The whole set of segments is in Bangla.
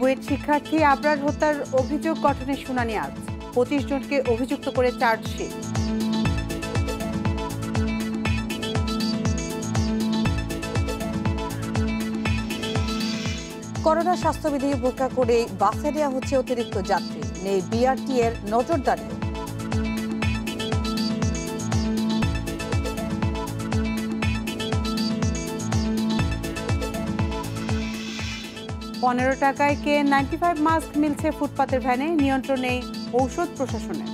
বুয়েট শিক্ষার্থী আবরার হত্যার অভিযোগ গঠনের শুনানি আজ। 25 জনকে অভিযুক্ত করে চার্জশিট। করোনা স্বাস্থ্যবিধি উপেক্ষা করে বাসে নেওয়া হচ্ছে অতিরিক্ত যাত্রী, নেই বিআরটি এর নজরদারিও। টাকায় KN95 মাস্ক মিলছে ফুটপাতের ভ্যানে, নিয়ন্ত্রণে ঔষধ প্রশাসনের।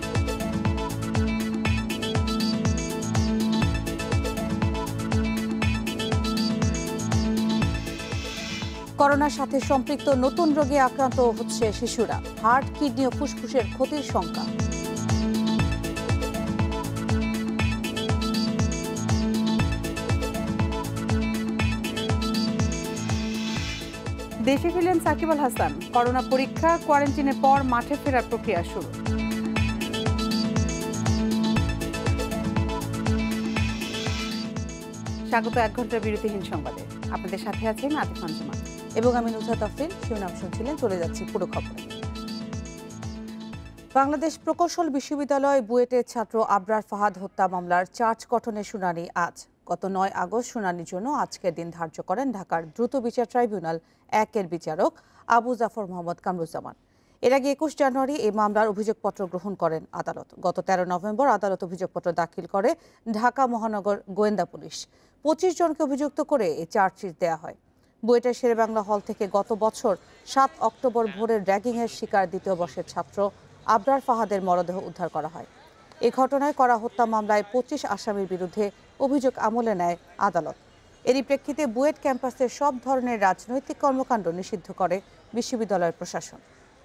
করোনার সাথে সম্পৃক্ত নতুন রোগে আক্রান্ত হচ্ছে শিশুরা, হার্ট, কিডনি ও ফুসফুসের ক্ষতির শঙ্কা। দেশে ফিরলেন সাকিব আল হাসান। করোনা পরীক্ষা, কোয়ারেন্টিনের পর মাঠে ফেরার প্রক্রিয়া শুরু। স্বাগত 1 ঘন্টার বিরতিহীন সংবাদে। আপনাদের সাথে আছেন আতিফ আঞ্জুমান এবং আমি নুসরাত আফরিন। শিরোনাম শুনছিলেন, চলে যাচ্ছি পুরো খবরে। বাংলাদেশ প্রকৌশল বিশ্ববিদ্যালয় বুয়েটের ছাত্র আবরার ফাহাদ হত্যা মামলার চার্জ গঠনের শুনানি আজ। গত 9 আগস্ট শুনানির জন্য আজকের দিন ধার্য করেন ঢাকার দ্রুত বিচার ট্রাইব্যুনাল 1-এর বিচারক আবু জাফর মোহাম্মদ কামরুজ্জামান। এর আগে 21 জানুয়ারি এই মামলার অভিযোগপত্র গ্রহণ করেন আদালত। গত 13 নভেম্বর আদালত অভিযোগপত্র দাখিল করে ঢাকা মহানগর গোয়েন্দা পুলিশ। 25 জনকে অভিযুক্ত করে এই চার্জশিট দেওয়া হয়। বুয়েটের শেরেবাংলা হল থেকে গত বছর 7 অক্টোবর ভোরের র্যাগিংয়ের শিকার দ্বিতীয় বর্ষের ছাত্র আবরার ফাহাদের মরদেহ উদ্ধার করা হয়। এ ঘটনায় করা হত্যা মামলায় 25 আসামির বিরুদ্ধে অভিযোগ আমলে নেয় আদালত। এরই প্রেক্ষিতে বুয়েট ক্যাম্পাসের সব ধরনের রাজনৈতিক কর্মকাণ্ড নিষিদ্ধ করে বিশ্ববিদ্যালয়ের প্রশাসন।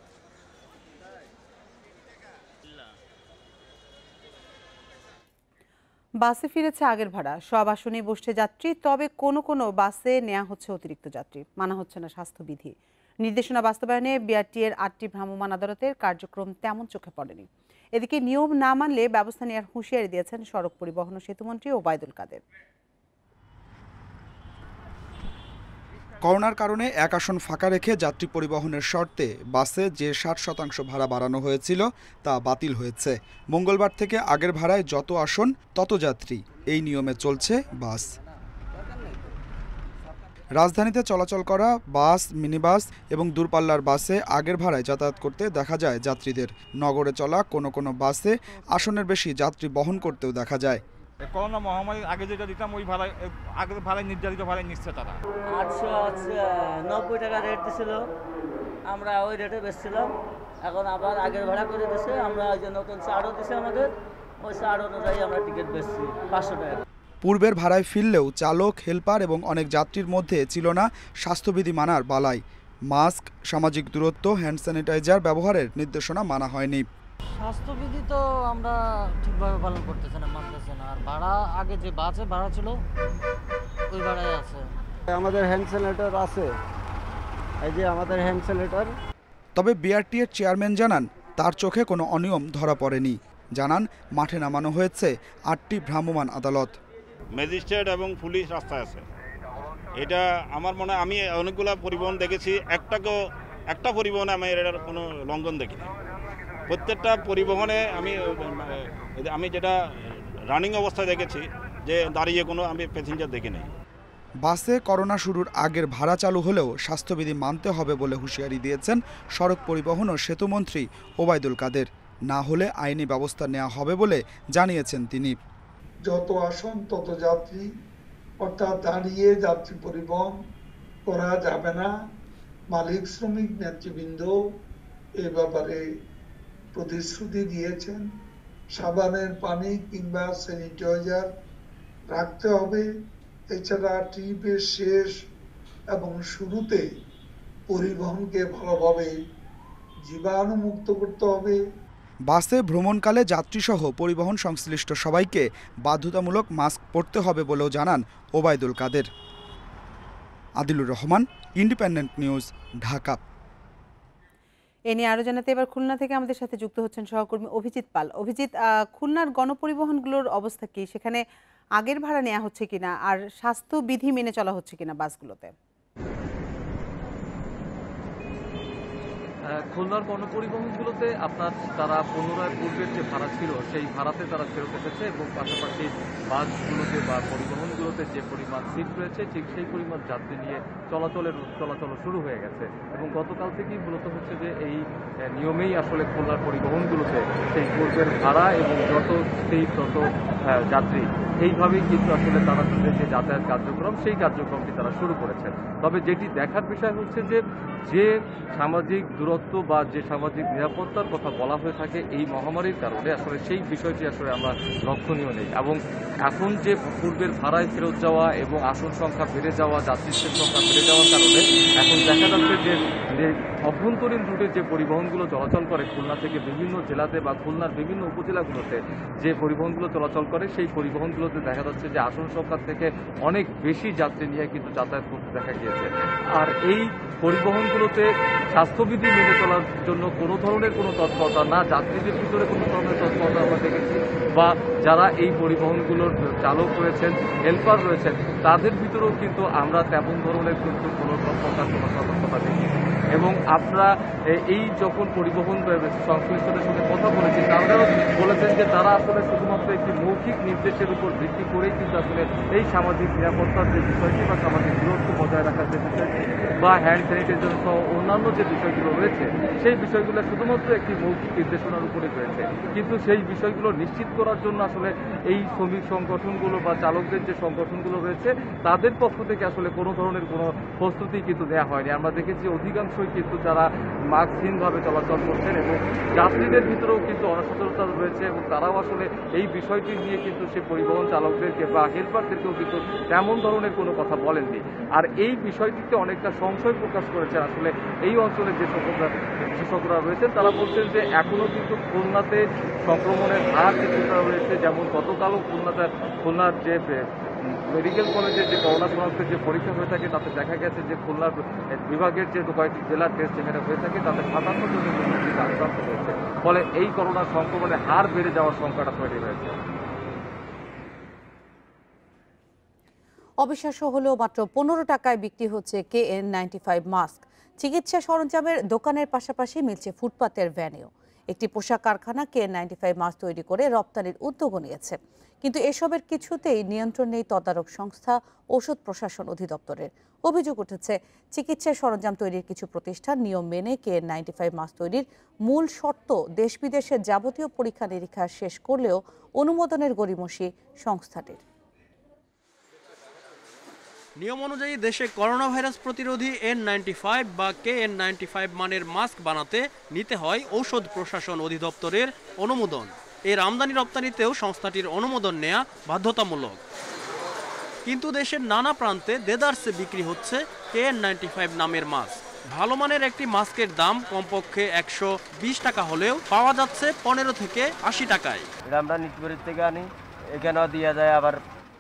বাসে ফিরেছে আগের ভাড়া, সব আসনেই বসছে যাত্রী। তবে কোনো কোনো বাসে নেওয়া হচ্ছে অতিরিক্ত যাত্রী, মানা হচ্ছে না স্বাস্থ্যবিধি। নির্দেশনা বাস্তবায়নে বিআরটি এর 8টি ভ্রাম্যমাণ আদালতের কার্যক্রম তেমন চোখে পড়েনি। এদিকে নিয়ম না মানলে ব্যবস্থা নেওয়ার হুঁশিয়ারি দিয়েছেন সড়ক পরিবহন ও সেতুমন্ত্রী ওবায়দুল কাদের। করোনার কারণে এক আসন ফাঁকা রেখে যাত্রী পরিবহনের শর্তে বাসে যে 60% ভাড়া বাড়ানো হয়েছিল তা বাতিল হয়েছে। মঙ্গলবার থেকে আগের ভাড়ায় যত আসন তত যাত্রী, এই নিয়মে চলছে বাস। রাজধানীতে চলাচল করা বাস, মিনিবাস এবং দূরপাল্লার বাসে আগের ভাড়ায় যাতায়াত করতে দেখা যায় যাত্রীদের। নগরে চলা কোনো কোনো বাসে আসনের বেশি যাত্রী বহন করতেও দেখা যায়। করোনা মহামারীর আগে যেটা দিতাম ওই ভাড়ায়, আগের ভাড়ায় নির্ধারিত ভাড়ায় নিচ্ছে তারা। 890 টাকা রেট দিছিল, আমরা ওই রেটে বেচছিলাম। এখন আবার আগের ভাড়া করে দিছে, আমরা ওই যে নতুন চার্টও দিছে আমাদের, ওই চার্ট অনুযায়ী আমরা টিকিট বেচছি 500 টাকা। পূর্বের ভাড়ায় ফিরলেও চালক, হেলপার এবং অনেক যাত্রীর মধ্যে ছিল না স্বাস্থ্যবিধি মানার বালাই। মাস্ক, সামাজিক দূরত্ব, হ্যান্ড স্যানিটাইজার ব্যবহারের নির্দেশনা মানা হয়নি। স্বাস্থ্যবিধি তো আমরা ঠিকভাবে পালন করতেছে না, মানতেছে না। আর ভাড়া আগে যে বাসে ভাড়া ছিল ওই ভাড়াই আছে। আমাদের হ্যান্ড স্যানিটাইজার আছে, এই যে আমাদের হ্যান্ড স্যানিটাইজার। তবে বিআরটি এর চেয়ারম্যান জানান তার চোখে কোনো অনিয়ম ধরা পড়েনি। জানান মাঠে নামানো হয়েছে 8টি ভ্রাম্যমাণ আদালত। ম্যাজিস্ট্রেট এবং পুলিশ রাস্তায় আছে। এটা আমার মনে হয়, আমি অনেকগুলো পরিবহন দেখেছি, একটা পরিবহনে আমি এটার কোনো লঙ্ঘন দেখিনি। প্রত্যেকটা পরিবহনে আমি যেটা রানিং অবস্থায় দেখেছি যে দাঁড়িয়ে কোনো আমি প্যাসেঞ্জার দেখি নাই। বাসে করোনা শুরুর আগের ভাড়া চালু হলেও স্বাস্থ্যবিধি মানতে হবে বলে হুঁশিয়ারি দিয়েছেন সড়ক পরিবহন ও সেতুমন্ত্রী ওবায়দুল কাদের। না হলে আইনি ব্যবস্থা নেওয়া হবে বলে জানিয়েছেন তিনি। যত আসন তত যাত্রী, অর্থাৎ দাঁড়িয়ে যাত্রী পরিবহন করা যাবে না। মালিক শ্রমিক নেতৃবৃন্দ এ ব্যাপারে প্রতিশ্রুতি দিয়েছেন। সাবানের পানি কিংবা স্যানিটাইজার রাখতে হবে। এছাড়া ট্রিপের শেষ এবং শুরুতে পরিবহনকে ভালোভাবে জীবাণুমুক্ত করতে হবে। বাসে ভ্রমণকালে যাত্রীসহ পরিবহন সংশ্লিষ্ট সবাইকে বাধ্যতামূলক মাস্ক পরতে হবে বলেও জানান ওবায়দুল কাদের। Adilur Rahman, independent news, Dhaka. এ নিয়ে আরো জানাতে এবার খুলনা থেকে আমাদের সাথে যুক্ত হচ্ছেন সহকর্মী অভিজিৎ পাল। অভিজিৎ, খুলনার গণপরিবহনগুলোর অবস্থা কি? সেখানে আগের ভাড়া নেওয়া হচ্ছে কিনা, আর স্বাস্থ্যবিধি মেনে চলা হচ্ছে কিনা বাসগুলোতে? খুলনার গণপরিবহনগুলোতে আপনার তারা পুনরায় পূর্বের যে ভাড়া ছিল সেই ভাড়াতে তারা ফেরত এসেছে এবং পাশাপাশি বাসগুলোতে বা পরিবহনগুলোতে যে পরিমাণ সিট রয়েছে ঠিক সেই পরিমাণ যাত্রী নিয়ে চলাচল শুরু হয়ে গেছে এবং গতকাল থেকেই মূলত হচ্ছে যে এই নিয়মেই আসলে খুলনার পরিবহনগুলোতে সেই পূর্বের ভাড়া এবং যত সিট তত যাত্রী এইভাবেই কিন্তু আসলে তারা তাদের যে যাতায়াত কার্যক্রম সেই কার্যক্রমটি তারা শুরু করেছেন। তবে যেটি দেখার বিষয় হচ্ছে যে সামাজিক দূরত্ব বা যে সামাজিক নিরাপত্তার কথা বলা হয়ে থাকে এই মহামারীর কারণে আসলে সেই বিষয়টি আসলে আমরা লক্ষণীয় নেই এবং এখন যে পূর্বের ভাড়ায় ফেরত যাওয়া এবং আসন সংখ্যা বেড়ে যাওয়া যাত্রীর সংখ্যা বেড়ে যাওয়ার কারণে এখন দেখা যাচ্ছে যে অভ্যন্তরীণ রুটে যে পরিবহনগুলো চলাচল করে খুলনা থেকে বিভিন্ন জেলাতে বা খুলনার বিভিন্ন উপজেলাগুলোতে যে পরিবহনগুলো চলাচল করে সেই পরিবহনগুলোতে দেখা যাচ্ছে যে আসন সংখ্যার থেকে অনেক বেশি যাত্রী নিয়ে কিন্তু যাতায়াত করতে দেখা গিয়েছে। আর এই পরিবহনগুলোতে স্বাস্থ্যবিধি মেনে চলার জন্য কোনো ধরনের কোনো তৎপরতা না যাত্রীদের ভিতরে কোনো ধরনের তৎপরতা আমরা দেখেছি বা যারা এই পরিবহনগুলোর চালক রয়েছেন হেল্পার রয়েছেন তাদের ভিতরেও কিন্তু আমরা তেমন ধরনের কিন্তু কোনো তৎপরতার কোনো সতর্কতা দেখি এবং আমরা এই যখন পরিবহন সংশ্লিষ্টদের সঙ্গে কথা বলেছি তারাও বলেছেন যে তারা আসলে শুধুমাত্র একটি মৌখিক নির্দেশের উপর ভিত্তি করেই কিন্তু আসলে এই সামাজিক নিরাপত্তার যে বিষয়টি বা সামাজিক দূরত্ব বজায় রাখার যে বিষয়টি বা হ্যান্ড স্যানিটাইজার সহ অন্যান্য যে বিষয়গুলো রয়েছে সেই বিষয়গুলো শুধুমাত্র একটি মৌখিক নির্দেশনার উপরে রয়েছে কিন্তু সেই বিষয়গুলো নিশ্চিত করার জন্য আসলে এই শ্রমিক সংগঠনগুলো বা চালকদের যে সংগঠনগুলো রয়েছে তাদের পক্ষ থেকে আসলে কোনো ধরনের কোনো প্রস্তুতি কিন্তু দেওয়া হয়নি। আমরা দেখেছি অধিকাংশই কিন্তু যারা মাস্কহীনভাবে চলাচল করছেন এবং যাত্রীদের ভিতরেও কিন্তু অসচেতনতা রয়েছে এবং তারাও আসলে এই বিষয়টি নিয়ে কিন্তু সে পরিবহন চালকদেরকে বা হেল্পারদেরকেও কিন্তু তেমন ধরনের কোনো কথা বলেননি। আর এই বিষয়টিতে অনেকটা সংশয় প্রকাশ করেছে আসলে এই অঞ্চলে যে কৃষকরা রয়েছেন তারা বলছেন যে এখনও কিন্তু খুলনাতে সংক্রমণের হার কিছুটা রয়েছে যেমন গতকালও খুলনার যে মেডিকেল কলেজের যে করোনা শনাক্তের যে পরীক্ষা হয়ে থাকে তাতে দেখা গেছে যে খুলনার বিভাগের যে কয়েকটি জেলার টেস্ট যেখানে হয়ে থাকে তাতে 57 জনের রোগীতে আক্রান্ত হয়েছে ফলে এই করোনা সংক্রমণের হার বেড়ে যাওয়ার সংখ্যাটা তৈরি হয়েছে। অবিশ্বাস্য হলেও মাত্র 15 টাকায় বিক্রি হচ্ছে KN95 মাস্ক। চিকিৎসা সরঞ্জামের দোকানের পাশাপাশি মিলছে ফুটপাতের ভ্যানেও। একটি পোশাক কারখানা KN95 মাস্ক তৈরি করে রপ্তানির উদ্যোগও নিয়েছে, কিন্তু এসবের কিছুতেই নিয়ন্ত্রণ নেই তদারক সংস্থা ঔষধ প্রশাসন অধিদপ্তরের। অভিযোগ উঠেছে চিকিৎসা সরঞ্জাম তৈরির কিছু প্রতিষ্ঠান নিয়ম মেনে KN95 মাস্ক তৈরির মূল শর্ত দেশ বিদেশের যাবতীয় পরীক্ষা নিরীক্ষা শেষ করলেও অনুমোদনের গড়িমসি সংস্থাটির। নিয়ম অনুযায়ী দেশে করোনা ভাইরাস প্রতিরোধী N95 বা KN95 মানের মাস্ক বানাতে নিতে হয় ঔষধ প্রশাসন অধিদপ্তরের অনুমোদন। এর আমদানি রপ্তানিতেও সংস্থাটির অনুমোদন নেওয়া বাধ্যতামূলক। কিন্তু দেশের নানা প্রান্তে দেদারসে বিক্রি হচ্ছে KN95 নামের মাস্ক। ভালো মানের একটি মাস্কের দাম কমপক্ষে 120 টাকা হলেও পাওয়া যাচ্ছে 15 থেকে 80 টাকায়। এটা আমরা নিটপুরের থেকে আনি, এখানেও দিয়ে যায়, আবার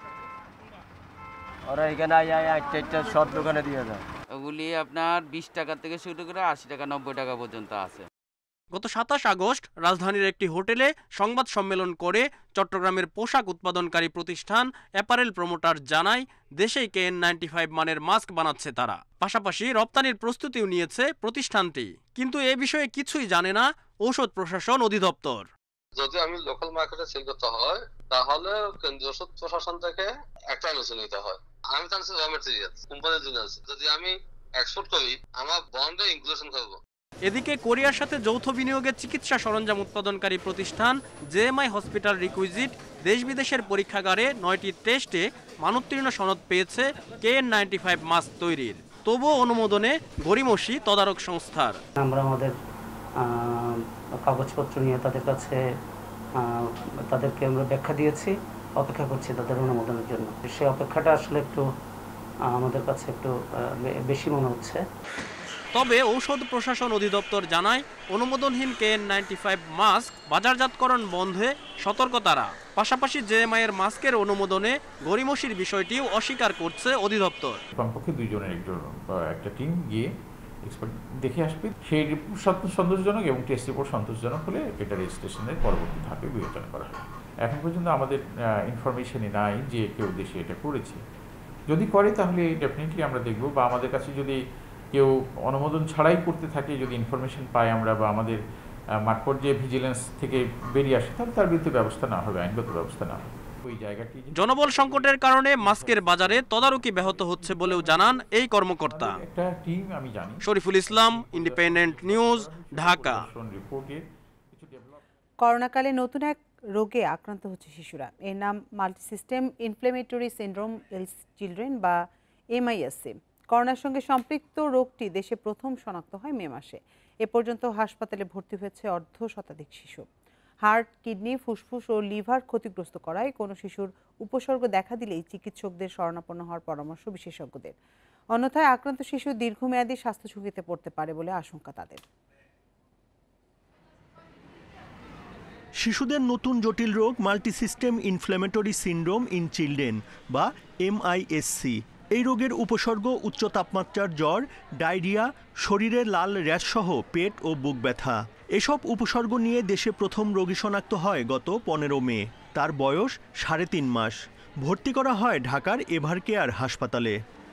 ওরা এখানে একটা সব দোকানে দিয়ে যায়। ওগুলি আপনার 20 টাকা থেকে শুরু করে 80 টাকা 90 টাকা পর্যন্ত আছে। গত 27 আগস্ট রাজধানীর একটি হোটেলে সংবাদ সম্মেলন করে চট্টগ্রামের পোশাক উৎপাদনকারী প্রতিষ্ঠান অ্যাপারেল প্রমোটার জানায় দেশেই KN95 মানের মাস্ক বানাচ্ছে তারা, পাশাপাশি রপ্তানির প্রস্তুতিও নিয়েছে প্রতিষ্ঠানটি। কিন্তু এ বিষয়ে কিছুই জানে না ঔষধ প্রশাসন অধিদপ্তর। যদি আমি লোকাল মার্কেটে সেল করতে হয় তাহলে কেন্দ্রীয় ওষুধ প্রশাসন থেকে একটা এনওসি নিতে হয়। আমি চাচ্ছি র ম্যাটেরিয়াল কোম্পানির জন্য আছে, যদি আমি এক্সপোর্ট করি আমার বন্ডে ইনক্লুশন করব। এদিকে কোরিয়ার সাথে যৌথ বিনিয়োগে চিকিৎসা সরঞ্জাম উৎপাদনকারী প্রতিষ্ঠান JMI হসপিটাল রিকুইজিট দেশ বিদেশের পরীক্ষাগারে 9টি টেস্টে মানোত্তীর্ণ সনদ পেয়েছে KN95 মাস্ক তৈরির। তবুও অনুমোদনে গড়িমসি তদারক সংস্থার। আমরা আমাদের কাগজপত্র নিয়ে তাদের কাছে তাদেরকে আমরা ব্যাখ্যা দিয়েছি, অপেক্ষা করছি তাদের অনুমোদনের জন্য। সেই অপেক্ষাটা আসলে একটু আমাদের কাছে একটু বেশি মনে হচ্ছে। তবে ঔষধ প্রশাসন অধিদপ্তর জানায় অনুমোদনহীন KN95 মাস্ক বাজারজাতকরণ বন্ধে সতর্ক তারা। পাশাপাশি JMI এর মাস্কের অনুমোদনে গড়িমসির বিষয়টিও অস্বীকার করছে অধিদপ্তর। কমপক্ষে 2 জনের একটা টিম গিয়ে এক্সপার্ট দেখে আসবে, সেই রিপোর্ট সন্তোষজনক এবং টেস্ট রিপোর্ট সন্তোষজনক হলে এটা রেজিস্ট্রেশনের পরবর্তী ধাপে বিবেচনা করা হবে। এখন পর্যন্ত আমাদের ইনফরমেশনই নাই যে কেউ দেশে এটা করেছে। যদি করে তাহলে ডেফিনেটলি আমরা দেখব, বা আমাদের কাছে যদি কেউ অনুমোদন ছাড়াই করতে থাকে, যদি ইনফরমেশন পাই আমরা বা আমাদের মাঠ পর্যায়ে ভিজিলেন্স থেকে বেরিয়ে আসে, তাহলে তার বিরুদ্ধে ব্যবস্থা না হবে, আইনগত ব্যবস্থা না হবে। ওই জায়গাটি জনবল সংকটের কারণে মাস্কের বাজারে তদারকি ব্যাহত হচ্ছে বলেও জানান এই কর্মকর্তা। একটা টিম আমি জানি। Shariful Islam, independent news, Dhaka. করোনাকালে নতুন এক রোগে আক্রান্ত হচ্ছে শিশুরা। এর নাম multisystem inflammatory syndrome ills children বা MIS-C। করোনার সঙ্গে সম্পৃক্ত রোগটি দেশে প্রথম শনাক্ত হয় মে মাসে। এ পর্যন্ত হাসপাতালে ভর্তি হয়েছে 1/2 শিশু। হার্ট, কিডনি, ফুসফুস ও লিভার ক্ষতিগ্রস্ত করায় কোনো শিশুর উপসর্গ দেখা দিলেই চিকিৎসকদের শরণাপন্ন হওয়ার পরামর্শ বিশেষজ্ঞদের। অন্যথায় আক্রান্ত শিশু দীর্ঘমেয়াদী স্বাস্থ্য ঝুঁকিতে পড়তে পারে বলে আশঙ্কা তাদের। শিশুদের নতুন জটিল রোগ multisystem inflammatory syndrome in children বা MIS-C। এই রোগের উপসর্গ উচ্চ তাপমাত্রার জ্বর, ডায়রিয়া, শরীরে লাল র্যাশসহ পেট ও বুক ব্যথা। এসব উপসর্গ নিয়ে দেশে প্রথম রোগী শনাক্ত হয় গত 15 মে। তার বয়স 3.5 মাস। ভর্তি করা হয় ঢাকার এভারকেয়ার হাসপাতালে।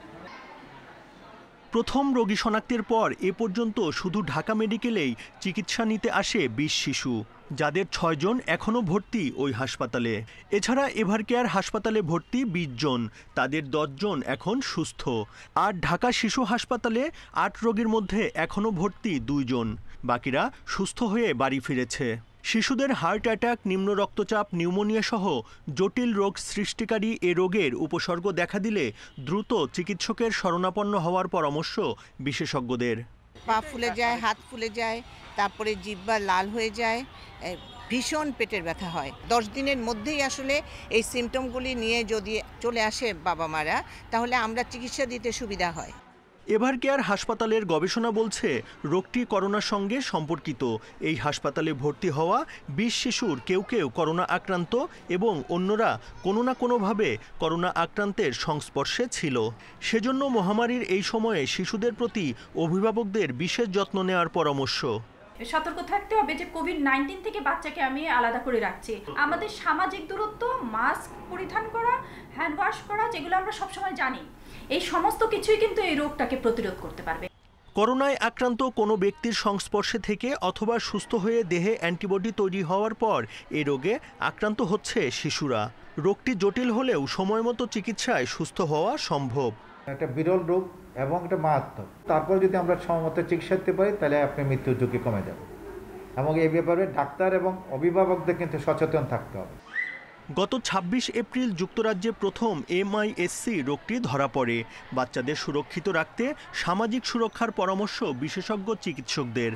প্রথম রোগী শনাক্তের পর এ পর্যন্ত শুধু ঢাকা মেডিকেলেই চিকিৎসা নিতে আসে 20 শিশু, যাদের 6 জন এখনও ভর্তি ওই হাসপাতালে। এছাড়া এভারকেয়ার হাসপাতালে ভর্তি 20 জন, তাদের 10 জন এখন সুস্থ। আর ঢাকা শিশু হাসপাতালে 8 রোগীর মধ্যে এখনও ভর্তি 2 জন, বাকিরা সুস্থ হয়ে বাড়ি ফিরেছে। শিশুদের হার্ট অ্যাটাক, নিম্ন রক্তচাপ, নিউমোনিয়া সহ জটিল রোগ সৃষ্টিকারী এ রোগের উপসর্গ দেখা দিলে দ্রুত চিকিৎসকের শরণাপন্ন হওয়ার পরামর্শ বিশেষজ্ঞদের। পা ফুলে যায়, হাত ফুলে যায়, তারপরে জিহ্বা লাল হয়ে যায়, ভীষণ পেটের ব্যথা হয়। 10 দিনের মধ্যেই আসলে এই সিমটমগুলি নিয়ে যদি চলে আসে বাবা মারা, তাহলে আমরা চিকিৎসা দিতে সুবিধা হয়। এভারকেয়ার হাসপাতালের গবেষণা বলছে রোগটি করোনার সঙ্গে সম্পর্কিত। এই হাসপাতালে ভর্তি হওয়া 20 শিশুর কেউ কেউ করোনা আক্রান্ত এবং অন্যরা কোনো না কোনোভাবে করোনা আক্রান্তের সংস্পর্শে ছিল। সেজন্য মহামারীর এই সময়ে শিশুদের প্রতি অভিভাবকদের বিশেষ যত্ন নেওয়ার পরামর্শ। সতর্ক থাকতে হবে যে কোভিড-19 থেকে বাচ্চাকে আমি আলাদা করে রাখছি। আমাদের সামাজিক দূরত্ব, মাস্ক পরিধান করা, হ্যান্ড ওয়াশ করা, যেগুলো আমরা সবসময় জানি, এই সমস্ত কিছুই কিন্তু এই রোগটাকে প্রতিরোধ করতে পারবে। করোনায় আক্রান্ত কোনো ব্যক্তির সংস্পর্শে থেকে অথবা সুস্থ হয়ে দেহে অ্যান্টিবডি তৈরি হওয়ার পর এই রোগে আক্রান্ত হচ্ছে শিশুরা। রোগটি জটিল হলেও সময়মতো চিকিৎসায় সুস্থ হওয়া সম্ভব। একটা বিরল রোগ এবং একটা মারাত্মক। তারপর যদি আমরা সময়মতো চিকিৎসা দিতে পারি, তাহলে আপনার মৃত্যুর ঝুঁকি কমে যাবে। এবং এই ব্যাপারে ডাক্তার এবং অভিভাবকদের কিন্তু সচেতন থাকতে হবে। গত 26 এপ্রিল যুক্তরাজ্যে প্রথম MIS-C রোগটি ধরা পড়ে। বাচ্চাদের সুরক্ষিত রাখতে সামাজিক সুরক্ষার পরামর্শ বিশেষজ্ঞ চিকিৎসকদের।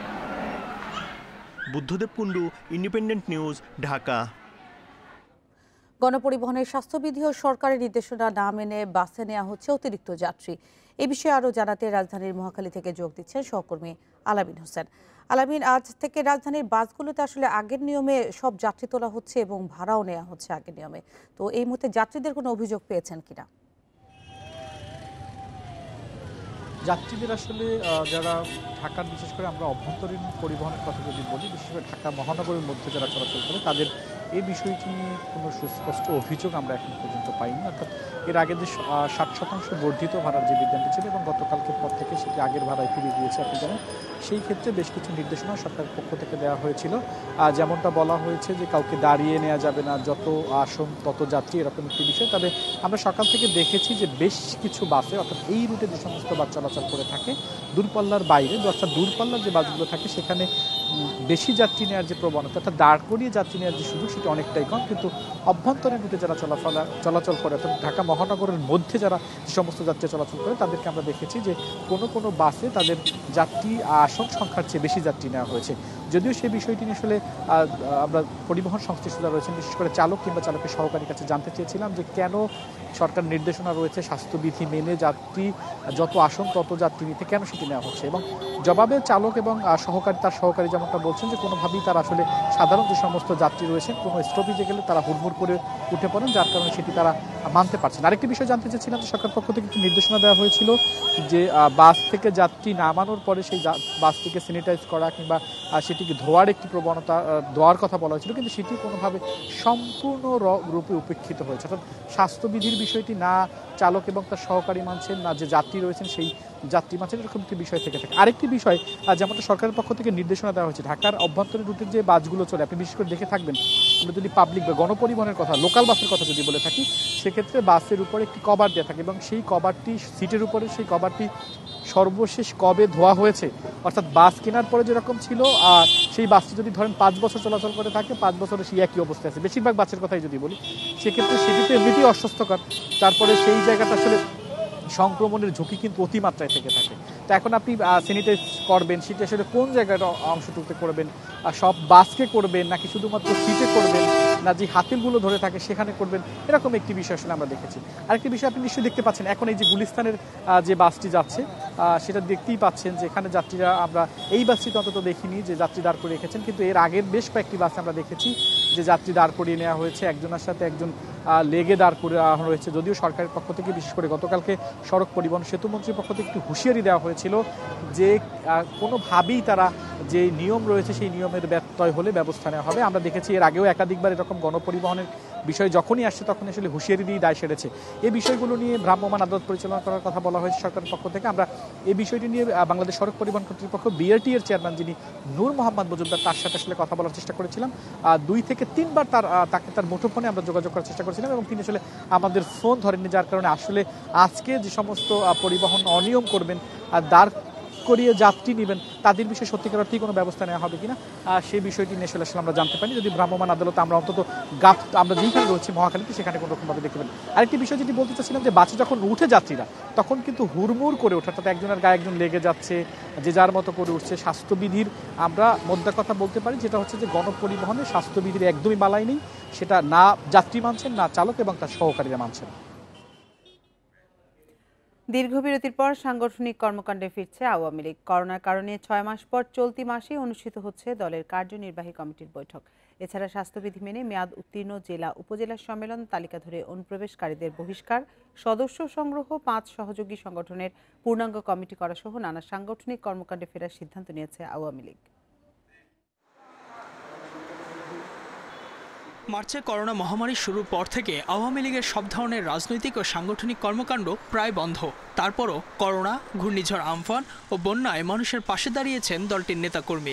Buddhadeb Kundu, independent news, Dhaka. গণপরিবহনের স্বাস্থ্যবিধি ও সরকারের নির্দেশনা না মেনে বাসে নেওয়া হচ্ছে অতিরিক্ত যাত্রী। এ বিষয়ে আরও জানাতে রাজধানীর মহাখালী থেকে যোগ দিচ্ছেন সহকর্মী আলামিন হোসেন। আলামিন, আজ থেকে রাজধানীর বাসগুলোতে আসলে আগের নিয়মে সব যাত্রী তোলা হচ্ছে এবং ভাড়াও নেওয়া হচ্ছে আগের নিয়মে। তো এই মুহূর্তে যাত্রীদের কোনো অভিযোগ পেয়েছেন কিনা? যাত্রীদের আসলে যারা ঢাকার, বিশেষ করে আমরা অভ্যন্তরীণ পরিবহনের কথা যদি বলি, বিশেষ করে ঢাকা মহানগরের মধ্যে যারা চলাচল করে, তাদের এই বিষয়টি নিয়ে কোনো সুস্পষ্ট অভিযোগ আমরা এখন পর্যন্ত পাইনি। অর্থাৎ এর আগে যে 60% বর্ধিত ভাড়ার যে বিজ্ঞাপনটি ছিল এবং গতকালকের পর থেকে সেটি আগের ভাড়ায় ফিরিয়ে দিয়েছে আপনি জানেন, সেই ক্ষেত্রে বেশ কিছু নির্দেশনা সরকারের পক্ষ থেকে দেওয়া হয়েছিল। যেমনটা বলা হয়েছে যে কাউকে দাঁড়িয়ে নেওয়া যাবে না, যত আসন তত যাত্রী, এরকম একটি বিষয়। তবে আমরা সকাল থেকে দেখেছি যে বেশ কিছু বাসে, অর্থাৎ এই রুটে যে সমস্ত বাস চলাচল করে থাকে, দূরপাল্লার বাইরে, অর্থাৎ দূরপাল্লার যে বাসগুলো থাকে সেখানে বেশি যাত্রী নেওয়ার যে প্রবণতা, অর্থাৎ দাঁড় করিয়ে যাত্রী নেওয়ার যে সুযোগ, সেটা অনেকটাই কম। কিন্তু অভ্যন্তরীণ রুটে যারা চলাচল করে, অর্থাৎ ঢাকা মহানগরের মধ্যে যারা যে সমস্ত যাত্রী চলাচল করে, তাদেরকে আমরা দেখেছি যে কোনো বাসে তাদের যাত্রী আসন সংখ্যার চেয়ে বেশি যাত্রী নেওয়া হয়েছে। যদিও সেই বিষয়টি নিয়ে আসলে আমরা পরিবহন সংশ্লিষ্ট যারা রয়েছেন, বিশেষ করে চালক কিংবা চালকের সহকারীর কাছে জানতে চেয়েছিলাম যে কেন সরকার নির্দেশনা রয়েছে স্বাস্থ্যবিধি মেনে যাত্রী যত আসন তত যাত্রী নিতে কেন সেটি নেওয়া হচ্ছে। এবং জবাবে চালক এবং তার সহকারী যেমনটা বলছেন যে কোনোভাবেই তারা আসলে সাধারণ যে সমস্ত যাত্রী রয়েছেন কোনো স্টপেজে গেলে তারা হুড়মুড় করে উঠে পড়েন, যার কারণে সেটি তারা মানতে পারছেন। আরেকটি বিষয় জানতে চেয়েছিলাম যে সরকার পক্ষ থেকে একটি নির্দেশনা দেওয়া হয়েছিল যে বাস থেকে যাত্রী নামানোর পরে সেই বাসটিকে স্যানিটাইজ করা কিংবা সেটিকে ধোয়ার একটি প্রবণতা দেওয়ার কথা বলা হয়েছিল, কিন্তু সেটি কোনোভাবে সম্পূর্ণ রূপে উপেক্ষিত হয়েছে। অর্থাৎ স্বাস্থ্যবিধির বিষয়টি না চালক এবং তার সহকারী মানছেন না যে যাত্রী রয়েছেন সেই যাত্রী মানছেন, এরকম একটি বিষয় থেকে থাকে। আরেকটি বিষয় যেমনটা সরকারের পক্ষ থেকে নির্দেশনা দেওয়া হয়েছে, ঢাকার অভ্যন্তরীণ রুটের যে বাসগুলো চলে আপনি বিশেষ করে দেখে থাকবেন, আমরা যদি পাবলিক বা গণপরিবহনের কথা লোকাল বাসের কথা যদি বলে থাকি, সেক্ষেত্রে বাসের উপরে একটি কভার দেওয়া থাকে এবং সেই কভারটি সিটের উপরে সেই কভারটি সর্বশেষ কবে ধোয়া হয়েছে, অর্থাৎ বাস কেনার পরে যেরকম ছিল আর সেই বাসটি যদি ধরেন 5 বছর চলাচল করে থাকে 5 বছরে সেই একই অবস্থায় আছে। বেশিরভাগ বাসের কথাই যদি বলি সেক্ষেত্রে সেটিতে এমনিতেই অস্বস্থকর, তারপরে সেই জায়গাটা আসলে সংক্রমণের ঝুঁকি কিন্তু অতিমাত্রায় থেকে থাকে। তো এখন আপনি স্যানিটাইজ করবেন, সেটা আসলে কোন জায়গাটা অংশটুকুতে করবেন, সব বাসকে করবেন নাকি শুধুমাত্র সিটে করবেন, না যে হাতিলগুলো ধরে থাকে সেখানে করবেন, এরকম একটি বিষয় আসলে আমরা দেখেছি। আরেকটি বিষয় আপনি নিশ্চয়ই দেখতে পাচ্ছেন, এখন এই যে গুলিস্তানের যে বাসটি যাচ্ছে সেটা দেখতেই পাচ্ছেন যে এখানে যাত্রীরা, আমরা এই বাসটিতে অন্তত দেখিনি যে যাত্রী দাঁড় করে রেখেছেন, কিন্তু এর আগের বেশ কয়েকটি বাসে আমরা দেখেছি যে যাত্রী দাঁড় করিয়ে নেওয়া হয়েছে, একজনের সাথে একজন লেগে দাঁড় করে রয়েছে। যদিও সরকারের পক্ষ থেকে বিশেষ করে গতকালকে সড়ক পরিবহন সেতুমন্ত্রীর পক্ষ থেকে একটু হুঁশিয়ারি দেওয়া হয়েছিল যে কোনোভাবেই তারা যে নিয়ম রয়েছে সেই নিয়মের ব্যত্যয় হলে ব্যবস্থা নেওয়া হবে। আমরা দেখেছি এর আগেও একাধিকবার এরকম গণপরিবহনের বিষয় যখনই আসছে তখন আসলে হুঁশিয়ারি দিয়ে দায় সেরেছে। এই বিষয়গুলো নিয়ে ভ্রাম্যমাণ আদালত পরিচালনা করার কথা বলা হয়েছে সরকারের পক্ষ থেকে। আমরা এই বিষয়টি নিয়ে বাংলাদেশ সড়ক পরিবহন কর্তৃপক্ষ বিআরটি এর চেয়ারম্যান যিনি নূর মোহাম্মদ মজুমদার, তার সাথে আসলে কথা বলার চেষ্টা করেছিলাম। 2 থেকে 3 বার তাকে তার মুঠোফোনে আমরা যোগাযোগ করার চেষ্টা করেছিলাম এবং তিনি আসলে আমাদের ফোন ধরেননি, যার কারণে আসলে আজকে যে সমস্ত পরিবহন অনিয়ম করবেন আর দাঁড় করিয়ে যাত্রী নেবেন তাদের বিষয়ে সত্যিকার অর্থেই কোনো ব্যবস্থা নেওয়া হবে কিনা সেই বিষয়টি নিয়ে আসলে আমরা জানতে পারি। যদি ভ্রাম্যমাণ আদালতে আমরা অন্তত আমরা যেখানে রয়েছি মহাখালীতে সেখানে কোনো রকমভাবে দেখতে পারি। আরেকটি বিষয় যেটি বলতে চাচ্ছিলাম যে বাসে যখন উঠে যাত্রীরা তখন কিন্তু হুড়মুড় করে ওঠে, অর্থাৎ একজনের গায়ে একজন লেগে যাচ্ছে, যে যার মতো করে উঠছে। স্বাস্থ্যবিধির আমরা মোদ্দা কথা বলতে পারি যেটা হচ্ছে যে গণপরিবহনে স্বাস্থ্যবিধির একদমই মালাই নেই, সেটা না যাত্রী মানছেন না চালক এবং তার সহকারীরা মানছেন। দীর্ঘ বিরতির পর সাংগঠনিক কর্মকাণ্ডে ফিরছে আওয়ামী লীগ। করোনার কারণে 6 মাস পর চলতি মাসে অনুষ্ঠিত হচ্ছে দলের কার্যনির্বাহী কমিটির বৈঠক। এছাড়া স্বাস্থ্যবিধি মেনে মেয়াদ উত্তীর্ণ জেলা উপজেলা সম্মেলন, তালিকা ধরে অনুপ্রবেশকারীদের বহিষ্কার, সদস্য সংগ্রহ, 5 সহযোগী সংগঠনের পূর্ণাঙ্গ কমিটি করা সহ নানা সাংগঠনিক কর্মকাণ্ডে ফেরার সিদ্ধান্ত নিয়েছে আওয়ামী লীগ। মার্চে করোনা মহামারী শুরুর পর থেকে আওয়ামী লীগের সব ধরনের রাজনৈতিক ও সাংগঠনিক কর্মকাণ্ড প্রায় বন্ধ। তারপরও করোনা, ঘূর্ণিঝড় আমফান ও বন্যায় মানুষের পাশে দাঁড়িয়েছেন দলটির নেতাকর্মী।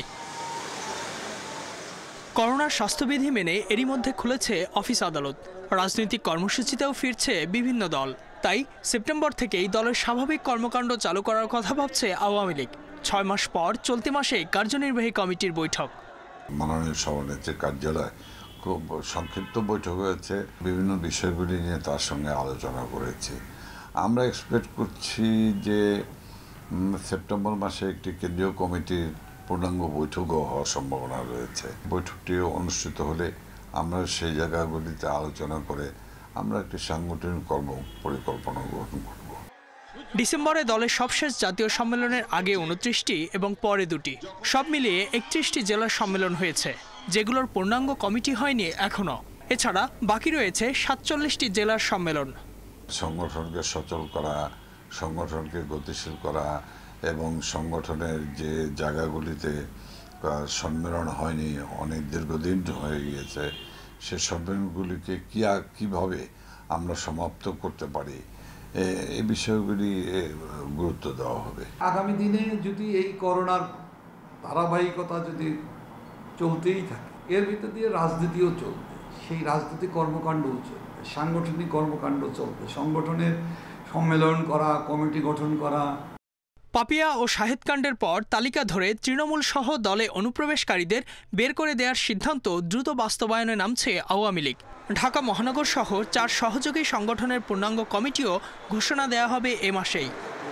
করোনার স্বাস্থ্যবিধি মেনে এরই মধ্যে খুলেছে অফিস আদালত, রাজনৈতিক কর্মসূচিতেও ফিরছে বিভিন্ন দল। তাই সেপ্টেম্বর থেকেই দলের স্বাভাবিক কর্মকাণ্ড চালু করার কথা ভাবছে আওয়ামী লীগ। 6 মাস পর চলতি মাসে কার্যনির্বাহী কমিটির বৈঠক। মাননীয় সভানেত্রীর কার্যালয় খুব সংক্ষিপ্ত বৈঠক হয়েছে, বিভিন্ন বিষয়গুলি নিয়ে তার সঙ্গে আলোচনা করেছি। আমরা এক্সপেক্ট করছি যে সেপ্টেম্বর মাসে একটি কেন্দ্রীয় কমিটির পূর্ণাঙ্গ বৈঠকও হওয়ার সম্ভাবনা রয়েছে। বৈঠকটি অনুষ্ঠিত হলে আমরা সেই জায়গাগুলিতে আলোচনা করে আমরা একটি সাংগঠনিক কর্ম পরিকল্পনা গ্রহণ করব। ডিসেম্বরে দলের সবশেষ জাতীয় সম্মেলনের আগে 29টি এবং পরে 2টি, সব মিলিয়ে 31টি জেলার সম্মেলন হয়েছে, যেগুলোর পূর্ণাঙ্গ কমিটি হয়নি এখনো। এছাড়া বাকি রয়েছে 47টি জেলার সম্মেলন। সংগঠনকে সচল করা, সংগঠনকে গতিশীল করা এবং সংগঠনের যে জায়গাগুলিতে সম্মেলন হয়নি, অনেক দীর্ঘদিন হয়ে গিয়েছে, সে সম্মেলনগুলিকে কিভাবে আমরা সমাপ্ত করতে পারি এই বিষয়গুলি গুরুত্ব দেওয়া হবে। আগামী দিনে যদি এই করোনার ধারাবাহিকতা যদি চলতেই থাকে, এর ভিতর দিয়ে রাজনীতিও চলবে, সেই রাজনৈতিক কর্মকাণ্ডও চলবে, সাংগঠনিক কর্মকাণ্ড চলবে, সংগঠনের সম্মেলন করা, কমিটি গঠন করা। পাপিয়া ও শাহেদকাণ্ডের পর তালিকা ধরে তৃণমূল সহ দলে অনুপ্রবেশকারীদের বের করে দেওয়ার সিদ্ধান্ত দ্রুত বাস্তবায়নে নামছে আওয়ামী লীগ। ঢাকা মহানগর সহ 4 সহযোগী সংগঠনের পূর্ণাঙ্গ কমিটিও ঘোষণা দেওয়া হবে এ মাসেই।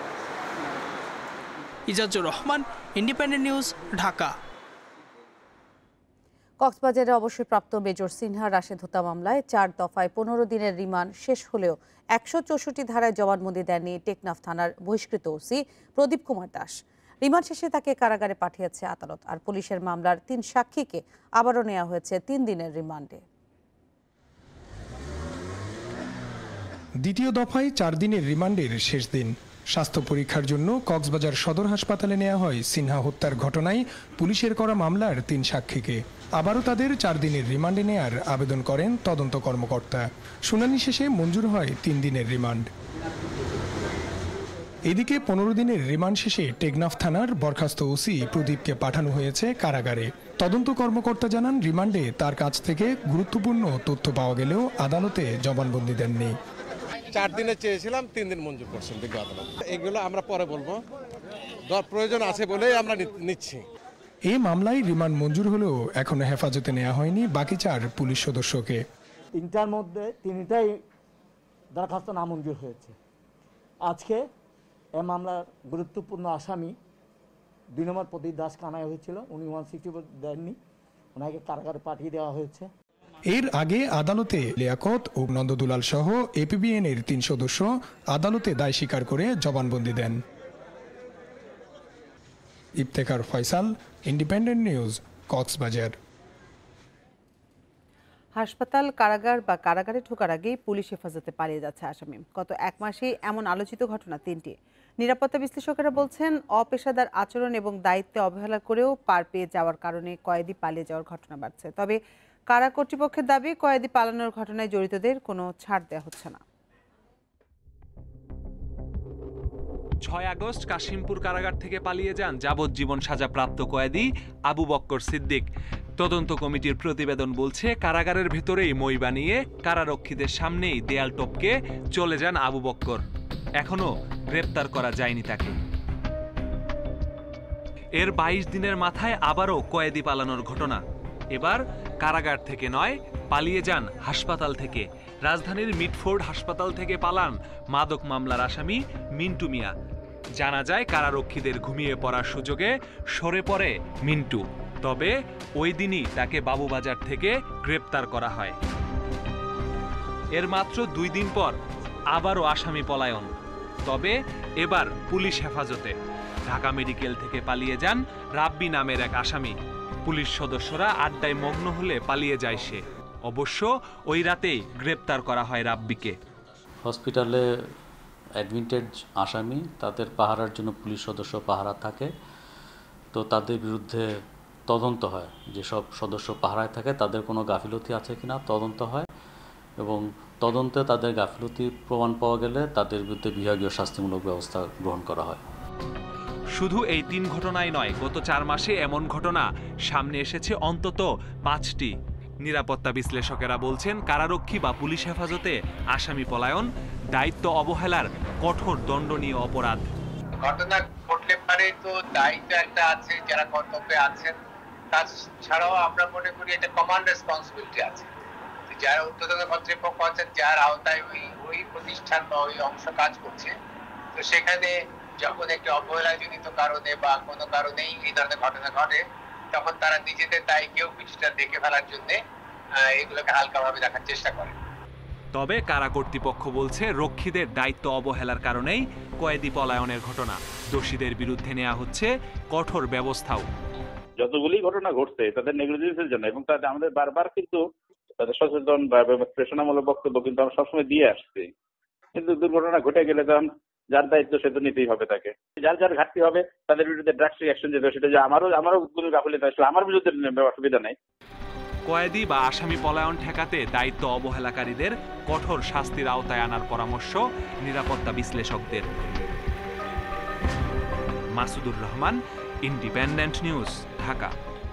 Ijajur Rahman, independent news, Dhaka. কক্সবাজারে অবসরপ্রাপ্ত মেজর সিনহা রাশেদ হত্যা মামলায় 4 দফায় 15 দিনের রিমান্ড শেষ হলেও 164 ধারায় জবানবন্দি দেননি টেকনাফ থানার বহিষ্কৃত ওসি প্রদীপ কুমার দাস। রিমান্ড শেষে তাকে কারাগারে পাঠিয়েছে আদালত। আর পুলিশের মামলার 3 সাক্ষীকে আবারও নেওয়া হয়েছে 3 দিনের রিমান্ডে। দ্বিতীয় দফায় 4 দিনের রিমান্ডের শেষ দিন। স্বাস্থ্য পরীক্ষার জন্য কক্সবাজার সদর হাসপাতালে নেওয়া হয় সিনহা হত্যার ঘটনায় পুলিশের করা মামলার 3 সাক্ষীকে। আবারও তাদের 4 দিনের রিমান্ডে নেয়ার আবেদন করেন তদন্ত কর্মকর্তা। শুনানি শেষে মঞ্জুর হয় 3 দিনের রিমান্ড। এদিকে 15 দিনের রিমান্ড শেষে টেকনাফ থানার বরখাস্ত ওসি প্রদীপকে পাঠানো হয়েছে কারাগারে। তদন্ত কর্মকর্তা জানান, রিমান্ডে তার কাছ থেকে গুরুত্বপূর্ণ তথ্য পাওয়া গেলেও আদালতে জবানবন্দি দেননি। 4 দিনে চেয়েছিলাম, 3 দিন মঞ্জুর করছেন বিজ্ঞ আদালত। এগুলো আমরা পরে বলবো, প্রয়োজন আছে বলেই আমরা নিচ্ছি। এই মামলায় রিমান্ড মঞ্জুর হলেও এখনো হেফাজতে নেওয়া হয়নি বাকি 4 পুলিশ সদস্যকে। 3টার মধ্যে 3টাই দরখাস্ত নামঞ্জুর হয়েছে। আজকে এ মামলার গুরুত্বপূর্ণ আসামি 2 নম্বর প্রদীপ দাস কানায় হয়েছিল, উনি 164 দেননি, ওনাকে কারাগারে পাঠিয়ে দেওয়া হয়েছে। এর আগে আদালতে লিয়াকত ও নন্দদুলাল সহ এপিবিএন এর 3 সদস্য আদালতে দায় স্বীকার করে জবানবন্দি দেন। Iftekhar Faisal, independent news, Cox's Bazar. হাসপাতাল, কারাগার বা কারাগারে ঢোকার আগেই পুলিশ হেফাজতে পালিয়ে যাচ্ছে আসামি। গত 1 মাসে এমন আলোচিত ঘটনা 3টি। নিরাপত্তা বিশ্লেষকেরা বলছেন, অপেশাদার আচরণ এবং দায়িত্বে অবহেলা করেও পার পেয়ে যাওয়ার কারণে কয়েদি পালিয়ে যাওয়ার ঘটনা বাড়ছে। তবে কারা কর্তৃপক্ষের দাবি, কয়েদি পালানোর ঘটনায় জড়িতদের কোনো ছাড় দেওয়া হচ্ছে না। 6 আগস্ট কাশিমপুর কারাগার থেকে পালিয়ে যান যাবজ্জীবন সাজাপ্রাপ্ত কয়েদি আবু বক্কর সিদ্দিক। তদন্ত কমিটির প্রতিবেদন বলছে, কারাগারের ভেতরেই মই বানিয়ে কারারক্ষীদের সামনেই দেয়াল টপকে চলে যান আবু বক্কর। এখনো গ্রেপ্তার করা যায়নি তাকে। এর 22 দিনের মাথায় আবারও কয়েদি পালানোর ঘটনা। এবার কারাগার থেকে নয়, পালিয়ে যান হাসপাতাল থেকে। রাজধানীর মিডফোর্ড হাসপাতাল থেকে পালান মাদক মামলার আসামি মিন্টু মিয়া। জানা যায়, কারারক্ষীদের ঘুমিয়ে পড়ার সুযোগে সরে পড়ে মিন্টু। তবে ওই দিনই তাকে বাবুবাজার থেকে গ্রেপ্তার করা হয়। এর মাত্র 2 দিন পর আবারও আসামি পলায়ন, তবে এবার পুলিশ হেফাজতে। ঢাকা মেডিকেল থেকে পালিয়ে যান রাব্বি নামের এক আসামি। পুলিশ সদস্যরা আড্ডায় মগ্ন হলে পালিয়ে যায় সে। অবশ্য ওই রাতেই গ্রেপ্তার করা হয় রাব্বিকে। হসপিটালে অ্যাডমিটেড আসামি, তাদের পাহারার জন্য পুলিশ সদস্য পাহারা থাকে, তো তাদের বিরুদ্ধে তদন্ত হয়। যেসব সদস্য পাহারায় থাকে তাদের কোনো গাফিলতি আছে কিনা তদন্ত হয়, এবং তদন্তে তাদের গাফিলতি প্রমাণ পাওয়া গেলে তাদের বিরুদ্ধে বিভাগীয় শাস্তিমূলক ব্যবস্থা গ্রহণ করা হয়। শুধু এই 3 ঘটনাই নয়, গত 4 মাসে এমন ঘটনা সামনে এসেছে অন্তত 5টি। নিরাপত্তা বিশ্লেষকেরা বলছেন, কারারক্ষী বা পুলিশ হেফাজতে আসামি পলায়ন দায়িত্ব অবহেলার কঠোর দণ্ডনীয় অপরাধ। ঘটনা ঘটলে পারে, তো দায়িত্ব একটা আছে যারা কর্তব্যে আছেন। তাছাড়াও আমরা মনে করি এটা কমান্ড রেসপন্সিবিলিটি আছে, যারা ঊর্ধ্বতন কর্তৃপক্ষ আছেন, যার আওতায় ওই প্রতিষ্ঠান বা ওই অংশ কাজ করছে। তো সেখানে যখন একটি অবহেলাজনিত কারণে বা কোনো কারণেই এই ধরনের ঘটনা ঘটে, তখন তারা নিজেদের দায়কেও কিছুটা দেখে ফেলার জন্য এগুলোকে হালকাভাবে দেখার চেষ্টা করে। তবে কারা কর্তৃপক্ষ বলছে, রক্ষীদের দায়িত্ব অবহেলার কারণেই কয়েদি পলায়নের ঘটনা। দোষীদের বিরুদ্ধে নেওয়া হচ্ছে কঠোর ব্যবস্থাও। যতগুলি ঘটনা ঘটছে তাদের নেগলিজেন্সের জন্য, এবং তাদের আমাদের বারবার কিন্তু তাদের সচেতন বা প্রেরণামূলক বক্তব্য কিন্তু আমরা সবসময় দিয়ে আসছি। কিন্তু দুর্ঘটনা ঘটে গেলে তখন যার দায়িত্ব সে তো নিতেই হবে তাকে। যার যার ঘাটতি হবে তাদের বিরুদ্ধে ড্রাস্টিক অ্যাকশন যেতে, সেটা যে আমারও কোনো গাফিলতি আসলে আমার বিরুদ্ধে অসুবিধা নেই। কয়েদি বা আসামি পলায়ন ঠেকাতে দায়িত্ব অবহেলাকারীদের কঠোর শাস্তির আওতায় আনার পরামর্শ নিরাপত্তা বিশ্লেষকদের। Masudur Rahman, independent news, Dhaka.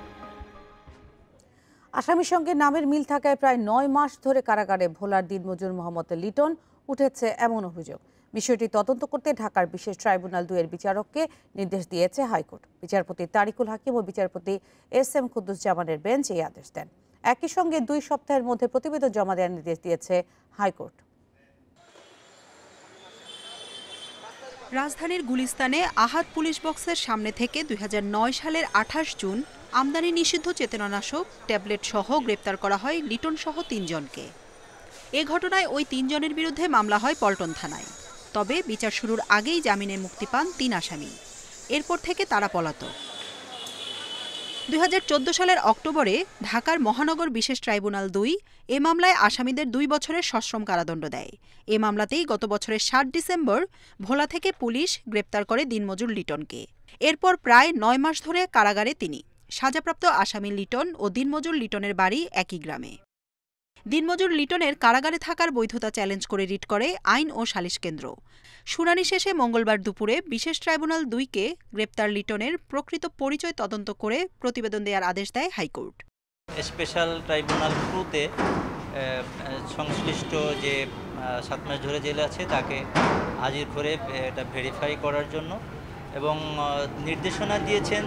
আসামির সঙ্গে নামের মিল থাকায় প্রায় 9 মাস ধরে কারাগারে ভোলার দিনমজুর মোহাম্মদ লিটন উঠেছে এমন অভিযোগ। বিষয়টি তদন্ত করতে ঢাকার বিশেষ ট্রাইব্যুনাল 2 এর বিচারককে নির্দেশ দিয়েছে হাইকোর্ট। বিচারপতি তারিকুল হাকিম ও বিচারপতি SM কুদ্দুসজামানের বেঞ্চ এই আদেশ দেন। একই সঙ্গে 2 সপ্তাহের মধ্যে প্রতিবেদন জমা দেওয়ার নির্দেশ দিয়েছে হাইকোর্ট। রাজধানীর গুলিস্তানে আহাদ পুলিশ বক্সের সামনে থেকে 2009 সালের 28 জুন আমদানি নিষিদ্ধ চেতনানাশক ট্যাবলেট সহ গ্রেপ্তার করা হয় লিটন সহ 3 জনকে। এ ঘটনায় ওই 3 জনের বিরুদ্ধে মামলা হয় পল্টন থানায়। তবে বিচার শুরুর আগেই জামিনে মুক্তি পান 3 আসামি। এরপর থেকে তারা পলাতক। 2014 সালের অক্টোবরে ঢাকার মহানগর বিশেষ ট্রাইব্যুনাল 2 এ মামলায় আসামিদের 2 বছরের সশ্রম কারাদণ্ড দেয়। এ মামলাতেই গত বছরের 7 ডিসেম্বর ভোলা থেকে পুলিশ গ্রেপ্তার করে দিনমজুর লিটনকে। এরপর প্রায় 9 মাস ধরে কারাগারে তিনি। সাজাপ্রাপ্ত আসামি লিটন ও দিনমজুর লিটনের বাড়ি একই গ্রামে। দিনমজুর লিটনের কারাগারে থাকার বৈধতা চ্যালেঞ্জ করে রিট করে আইন ও সালিশ কেন্দ্র। শুনানি শেষে মঙ্গলবার দুপুরে বিশেষ ট্রাইব্যুনাল 2কে গ্রেপ্তার লিটনের প্রকৃত পরিচয় তদন্ত করে প্রতিবেদন দেওয়ার আদেশ দেয় হাইকোর্ট। স্পেশাল ট্রাইব্যুনাল 2তে সংশ্লিষ্ট যে 7 মাস ধরে জেলে আছে তাকে হাজির করে এটা ভেরিফাই করার জন্য এবং নির্দেশনা দিয়েছেন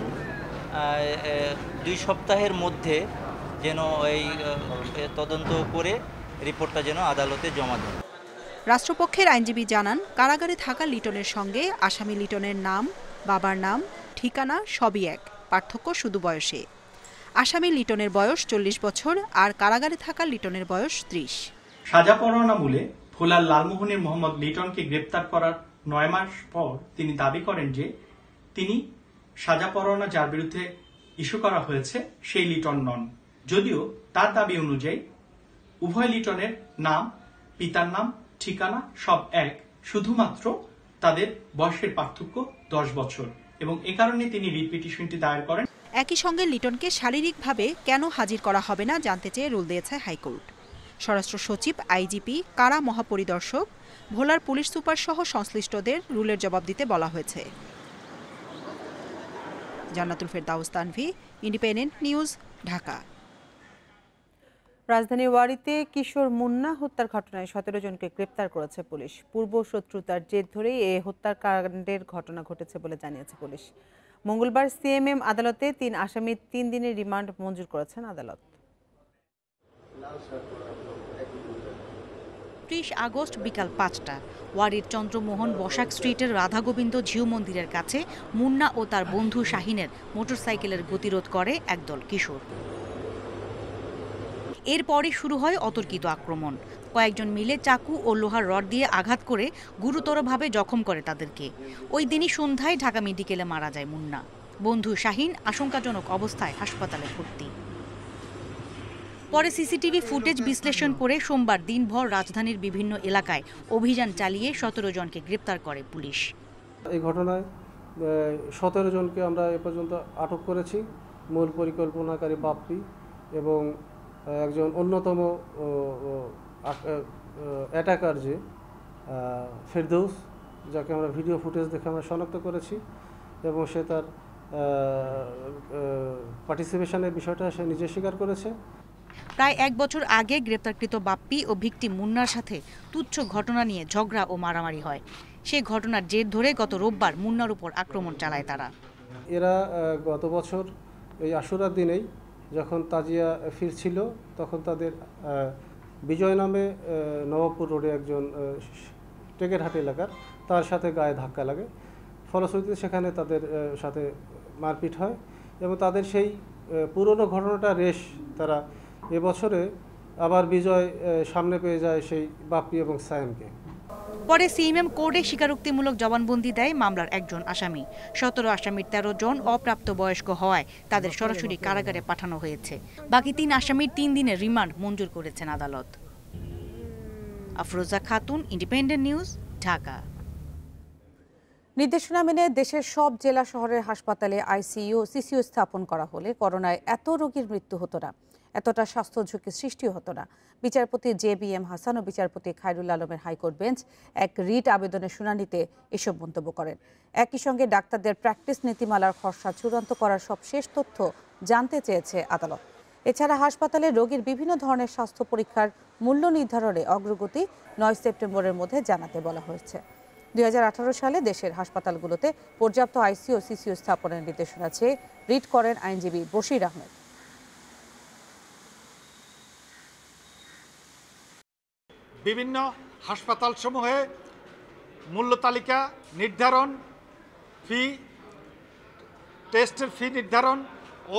2 সপ্তাহের মধ্যে যেন এই তদন্ত করে রিপোর্টটা যেন আদালতে জমা দেয়। রাষ্ট্রপক্ষের আইনজীবী জানান, কারাগারে থাকা লিটনের সঙ্গে আসামি লিটনের নাম, বাবার নাম, ঠিকানা সবই এক, পার্থক্য শুধু বয়সে। আসামি লিটনের বয়স 40 বছর আর কারাগারে থাকা লিটনের বয়স 30। সাজা পরোয়ানা মূলে ভোলার লালমোহনের মোহাম্মদ লিটনকে গ্রেপ্তার করার 9 মাস পর তিনি দাবি করেন যে তিনি সাজা পরোয়ানা যার বিরুদ্ধে ইস্যু করা হয়েছে সেই লিটন নন। যদিও তার দাবি অনুযায়ী উভয় লিটনের নাম, পিতার নাম, ঠিকানা সব এক, শুধুমাত্র তাদের বয়সের পার্থক্য 10 বছর এবং এ কারণে তিনি রিট পিটিশনটি দায়ের করেন। একই সঙ্গে লিটনকে শারীরিকভাবে কেন হাজির করা হবে না জানতে চেয়ে রুল দিয়েছে হাইকোর্ট। স্বরাষ্ট্র সচিব, আইজিপি, কারা মহাপরিদর্শক, ভোলার পুলিশ সুপার সহ সংশ্লিষ্টদের রুলের জবাব দিতে বলা হয়েছে। জান্নাতুল ফেরদাউস তানভি, ইন্ডিপেন্ডেন্ট নিউজ, ঢাকা। রাজধানীর ওয়ারিতে কিশোর মুন্না হত্যার ঘটনায় 17 জনকে গ্রেপ্তার করেছে পুলিশ। পূর্ব শত্রুতার জের ধরেই এই হত্যাকাণ্ডের ঘটনা ঘটেছে বলে জানিয়েছে পুলিশ। মঙ্গলবার সিএমএম আদালতে 3 আসামির 3 দিনের রিমান্ড মঞ্জুর করেছেন আদালত। 30 আগস্ট বিকাল 5টা ওয়ারির চন্দ্রমোহন বসাক স্ট্রিটের রাধাগোবিন্দ ঝিউ মন্দিরের কাছে মুন্না ও তার বন্ধু শাহিনের মোটরসাইকেলের গতিরোধ করে একদল কিশোর। এরপরই শুরু হয় অতর্কিত আক্রমণ। কয়েকজন মিলে চাকু ও লোহার রড দিয়ে আঘাত করে গুরুতরভাবে জখম করে তাদেরকে। ওই দিনই সন্ধ্যায় ঢাকা মেডিকেলে মারা যায় মুন্না। বন্ধু শাহিন আশঙ্কাজনক অবস্থায় হাসপাতালে ভর্তি। পরে সিসিটিভি ফুটেজ বিশ্লেষণ করে সোমবার দিনভর রাজধানীর বিভিন্ন এলাকায় অভিযান চালিয়ে 17 জনকে গ্রেপ্তার করে পুলিশ। এই ঘটনায় 17 জনকে আমরা এ পর্যন্ত আটক করেছি। মূল পরিকল্পনাকারী বাপ্পি এবং একজন অন্যতম অ্যাটাকার যে ফেরদৌস, যাকে আমরা ভিডিও ফুটেজ দেখে আমরা শনাক্ত করেছি এবং সে তার পার্টিসিপেশনের বিষয়টা সে নিজে স্বীকার করেছে। প্রায় 1 বছর আগে গ্রেপ্তারকৃত বাপ্পি ও ভিকটিম মুন্নার সাথে তুচ্ছ ঘটনা নিয়ে ঝগড়া ও মারামারি হয়। সেই ঘটনার জের ধরে গত রোববার মুন্নার উপর আক্রমণ চালায় তারা। এরা গত বছর এই আশুরার দিনেই যখন তাজিয়া ফিরছিল তখন তাদের বিজয় নামে নবাবপুর রোডে একজন টেকেরহাট এলাকার তার সাথে গায়ে ধাক্কা লাগে। ফলশ্রুতিতে সেখানে তাদের সাথে মারপিট হয় এবং তাদের সেই পুরনো ঘটনাটা রেশ তারা এবছরে আবার বিজয় সামনে পেয়ে যায় সেই বাপ্পি এবং সায়েমকে। পরে সিএমএম কোর্টে স্বীকারোক্তিমূলক জবানবন্দি দেয় মামলার একজন আসামি। 17 আসামির 13 জন অপ্রাপ্তবয়স্ক হওয়ায় তাদের সরাসরি কারাগারে পাঠানো হয়েছে। বাকি 3 আসামির 3 দিনের রিমান্ড মঞ্জুর করেছেন আদালত। Afroza Khatun, independent news, Dhaka. নির্দেশনা মেনে দেশের সব জেলা শহরের হাসপাতালে আইসিইউ ও সিসিইউ স্থাপন করা হলে করোনায় এত রোগীর মৃত্যু হতো না, এতটা স্বাস্থ্য ঝুঁকি সৃষ্টি হতো না। বিচারপতি JBM হাসান ও বিচারপতি খায়রুল আলমের হাইকোর্ট বেঞ্চ এক রিট আবেদনের শুনানিতে এসব মন্তব্য করেন। একই সঙ্গে ডাক্তারদের প্র্যাকটিস নীতিমালার খসড়া চূড়ান্ত করার সবশেষ তথ্য জানতে চেয়েছে আদালত। এছাড়া হাসপাতালে রোগীর বিভিন্ন ধরনের স্বাস্থ্য পরীক্ষার মূল্য নির্ধারণে অগ্রগতি 9 সেপ্টেম্বরের মধ্যে জানাতে বলা হয়েছে। 2018 সালে দেশের হাসপাতালগুলোতে পর্যাপ্ত আইসিইউ ও সিসিইউ স্থাপনের নির্দেশনা চেয়ে রিট করেন আইনজীবী বশির আহমেদ। বিভিন্ন হাসপাতালসমূহে মূল্য তালিকা নির্ধারণ, ফি, টেস্টের ফি নির্ধারণ ও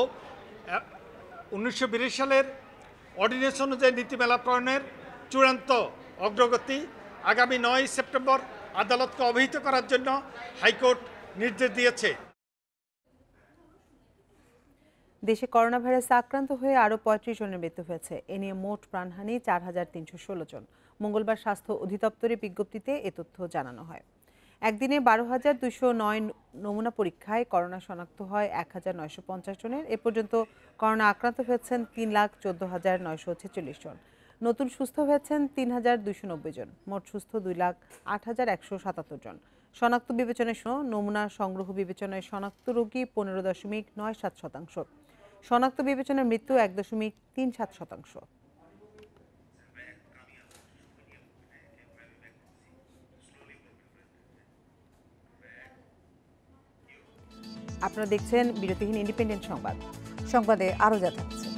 1982 সালের অর্ডিন্যান্স অনুযায়ী নীতিমালা প্রণয়নের চূড়ান্ত অগ্রগতি আগামী 9 সেপ্টেম্বর আদালতকে অবহিত করার জন্য হাইকোর্ট নির্দেশ দিয়েছে। দেশে করোনা ভাইরাসে আক্রান্ত হয়ে আরও ৩৫ জনের মৃত্যু হয়েছে। এ নিয়ে মোট প্রাণহানি ৪,৩১৬ জন। মঙ্গলবার স্বাস্থ্য অধিদপ্তরের বিজ্ঞপ্তিতে এ তথ্য জানানো হয়। একদিনে ১২,২০৯ নমুনা পরীক্ষায় করোনা শনাক্ত হয় ১,৯৫০ জনের। এ পর্যন্ত করোনা আক্রান্ত হয়েছেন ৩,১৪,৯৪৬ জন। নতুন সুস্থ হয়েছেন ৩,২৯০ জন। মোট সুস্থ ২,০৮,১৭৭ জন। শনাক্ত বিবেচনায় নমুনা সংগ্রহ বিবেচনায় শনাক্ত রোগী ১৫.৯৭%। শনাক্ত বিবেচনার মৃত্যু ১.৩৭%। আপনারা দেখছেন বিরতিহীন ইন্ডিপেন্ডেন্ট সংবাদ। সংবাদে আরও যা থাকছে।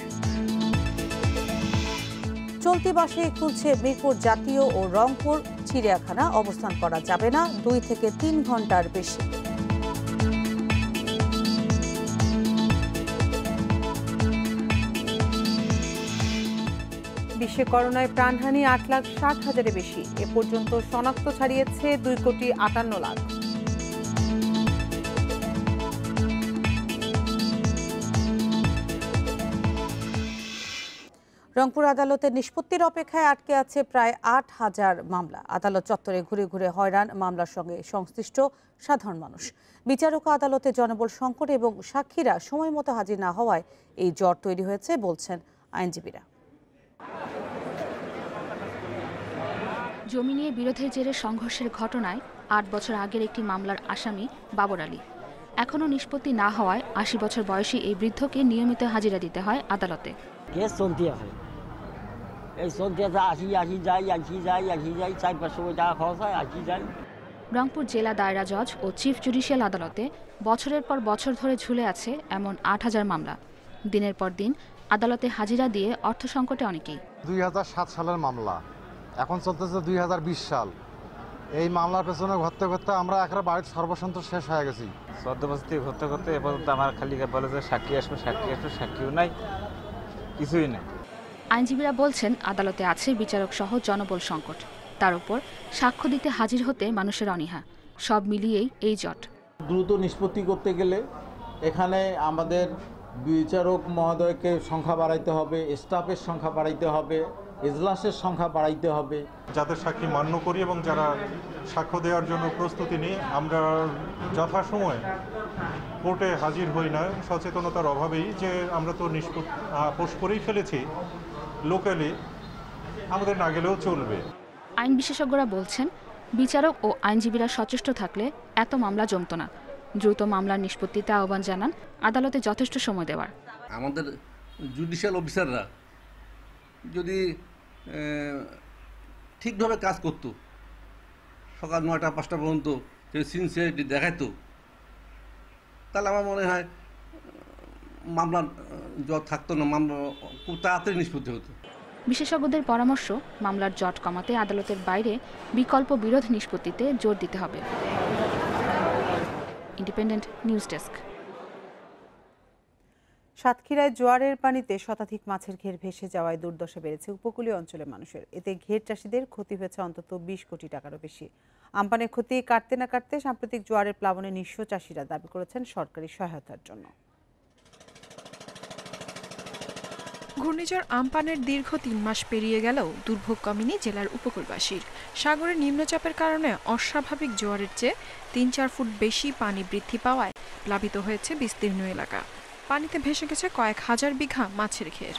চলতি মাসে খুলছে মিরপুর জাতীয় ও রংপুর চিড়িয়াখানা। অবস্থান করা যাবে না 2 থেকে 3 ঘন্টার বেশি। বিশ্বে করোনায় প্রাণহানি 8,60,000-এর বেশি। এ পর্যন্ত শনাক্ত ছাড়িয়েছে 2,58,00,000। রংপুর আদালতের নিষ্পত্তির অপেক্ষায় আটকে আছে প্রায় 8,000 মামলা। আদালত চত্বরে ঘুরে ঘুরে হয়রান মামলার সঙ্গে সংশ্লিষ্ট সাধারণ মানুষ। বিচারক আদালতে জনবল সংকট এবং সাক্ষীরা সময় মতো হাজির না হওয়ায় এই জট তৈরি হয়েছে বলছেন আইনজীবীরা। জমি নিয়ে বিরোধের জেরে সংঘর্ষের ঘটনায় 8 বছর আগের একটি মামলার আসামি বাবর আলী এখনও নিষ্পত্তি না হওয়ায় 80 বছর বয়সী এই বৃদ্ধকে নিয়মিত হাজিরা দিতে হয় আদালতে। কেস চলতে আছে, এই চলতে আসি যাই 4-500 টাকা খরচ হয়, যাই। রংপুর জেলা দায়রা জজ ও চিফ জুডিশিয়াল আদালতে বছরের পর বছর ধরে ঝুলে আছে এমন 8,000 মামলা। দিনের পর দিন আদালতে হাজিরা দিয়ে অর্থ সংকটে অনেকেই। 2007 সালের মামলা, এখন চলতেছে 2020 সাল। এই মামলার পেছনে ঘুরতে ঘুরতে আমরা একেবারে বাড়ির সর্বসন্তোষ শেষ হয়ে গেছি। 14 বছর থেকে ঘুরতে ঘুরতে এ পর্যন্ত আমার খালি বলে যে সাক্ষী আসবে, সাক্ষীও নাই, কিছুই নেই। আইনজীবীরা বলছেন আদালতে আছে বিচারক সহ জনবল সংকট, তার উপর সাক্ষ্য দিতে হাজির হতে মানুষের অনীহা। সব মিলিয়েই এই জট। দ্রুত নিষ্পত্তি করতে গেলে এখানে আমাদের বিচারক মহোদয়কে সংখ্যা বাড়াইতে হবে, স্টাফের সংখ্যা বাড়াইতে হবে, এজলাসের সংখ্যা বাড়াইতে হবে। যাদের সাক্ষী মান্য করি এবং যারা সাক্ষ্য দেওয়ার জন্য প্রস্তুতি নিই, আমরা যথাসময়ে কোর্টে হাজির হই না সচেতনতার অভাবেই। যে আমরা তো পোস্ট করেই ফেলেছি লোকালি, আমাদের না গেলেও চলবে। আইন বিশেষজ্ঞরা বলছেন বিচারক ও আইনজীবীরা সচেষ্ট থাকলে এত মামলা জমত না। দ্রুত মামলার নিষ্পত্তিতে আহ্বান জানান আদালতে যথেষ্ট সময় দেওয়ার। আমাদের জুডিশিয়াল অফিসাররা যদি ঠিকভাবে কাজ করতো, সকাল 9টা-5টা পর্যন্ত যদি সিনসিয়ারিটি দেখাইতো, তাহলে আমার মনে হয় মামলার জট থাকতো না, মামলা খুব তাড়াতাড়ি নিষ্পত্তি হতো। বিশেষজ্ঞদের পরামর্শ, মামলার জট কমাতে আদালতের বাইরে বিকল্প বিরোধ নিষ্পত্তিতে জোর দিতে হবে। Independent news desk. সাতক্ষীরায় জোয়ারের পানিতে শতাধিক মাছের ঘের ভেসে যাওয়ায় দুর্দশা বেড়েছে উপকূলীয় অঞ্চলের মানুষের। এতে ঘের চাষিদের ক্ষতি হয়েছে অন্তত 20 কোটি টাকারও বেশি। আমপানের ক্ষতি কাটতে না কাটতে সাম্প্রতিক জোয়ারের প্লাবনে নিঃস্ব চাষিরা দাবি করেছেন সরকারি সহায়তার জন্য। ঘূর্ণিঝড় আমপানের দীর্ঘ 3 মাস পেরিয়ে গেলেও দুর্ভোগ কমেনি জেলার উপকূলবাসীর। সাগরের নিম্নচাপের কারণে অস্বাভাবিক জোয়ারের চেয়ে 3-4 ফুট বেশি পানি বৃদ্ধি পাওয়ায় প্লাবিত হয়েছে বিস্তীর্ণ এলাকা। পানিতে ভেসে গেছে কয়েক হাজার বিঘা মাছের ঘের।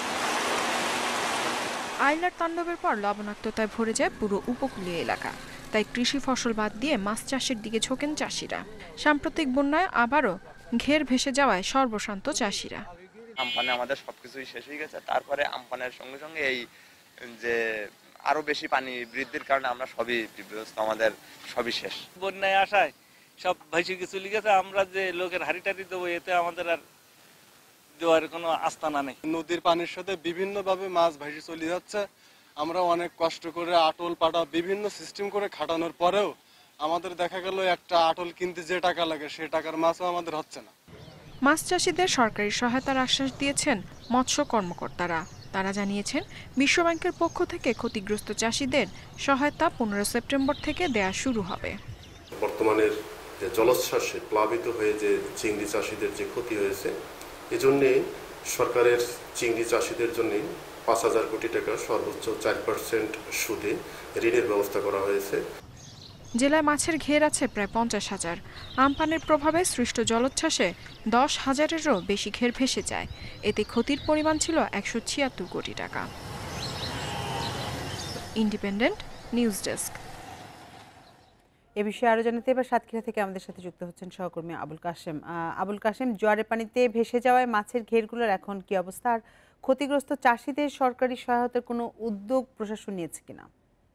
আইলার তাণ্ডবের পর লবণাক্ততায় ভরে যায় পুরো উপকূলীয় এলাকা। তাই কৃষি ফসল বাদ দিয়ে মাছ চাষের দিকে ঝোঁকেন চাষিরা। সাম্প্রতিক বন্যায় আবারও ঘের ভেসে যাওয়ায় সর্বশান্ত চাষিরা। আমপানে আমাদের সবকিছুই শেষ হয়ে গেছে, তারপরে আমপানের সঙ্গে সঙ্গে এই যে আরো বেশি পানি বৃদ্ধির কারণে আমরা সবই বিব্যস্ত, আমাদের সবই শেষ। বন্যায় আসায় সব ভেসে গেছে লিখেছে, আমরা যে লোকের হাড়ি টাড়ি দেবো এতে আমাদের আর দেওয়ার কোনো আস্তানা নেই। নদীর পানির সাথে বিভিন্নভাবে মাছ ভেসে চলে যাচ্ছে। আমরা অনেক কষ্ট করে আটল পাটা বিভিন্ন সিস্টেম করে খাটানোর পরেও আমাদের দেখা গেল একটা আটল কিনতে যে টাকা লাগে সে টাকার মাছও আমাদের হচ্ছে না। মাছ চাষিদের সরকারি সহায়তার আশ্বাস দিয়েছেন মৎস্য কর্মকর্তারা। তারা জানিয়েছেন বিশ্বব্যাংকের পক্ষ থেকে ক্ষতিগ্রস্ত চাষিদের সহায়তা 15 সেপ্টেম্বর থেকে দেয়া শুরু হবে। বর্তমানের যে জলোচ্ছ্বাসে প্লাবিত হয়ে যে চিংড়ি চাষিদের যে ক্ষতি হয়েছে এজন্যে সরকারের চিংড়ি চাষিদের জন্য 5,000 কোটি টাকা সর্বোচ্চ 4% সুদে ঋণের ব্যবস্থা করা হয়েছে। জেলায় মাছের ঘের আছে প্রায় 50,000। আমপানের প্রভাবে সৃষ্ট জলোচ্ছ্বাসে 10,000-এরও বেশি ঘের ভেসে যায়। এতে ক্ষতির পরিমাণ ছিল 176 কোটি টাকা। Independent news desk. এ বিষয়ে আরো জানাতে এবার সাতক্ষীরা থেকে আমাদের সাথে যুক্ত হচ্ছেন সহকর্মী আবুল কাশেম। আবুল কাশেম, জোয়ারের পানিতে ভেসে যাওয়ায় মাছের ঘেরগুলোর এখন কি অবস্থা, আর ক্ষতিগ্রস্ত চাষিদের সরকারি সহায়তার কোনো উদ্যোগ প্রশাসন নিয়েছে কিনা?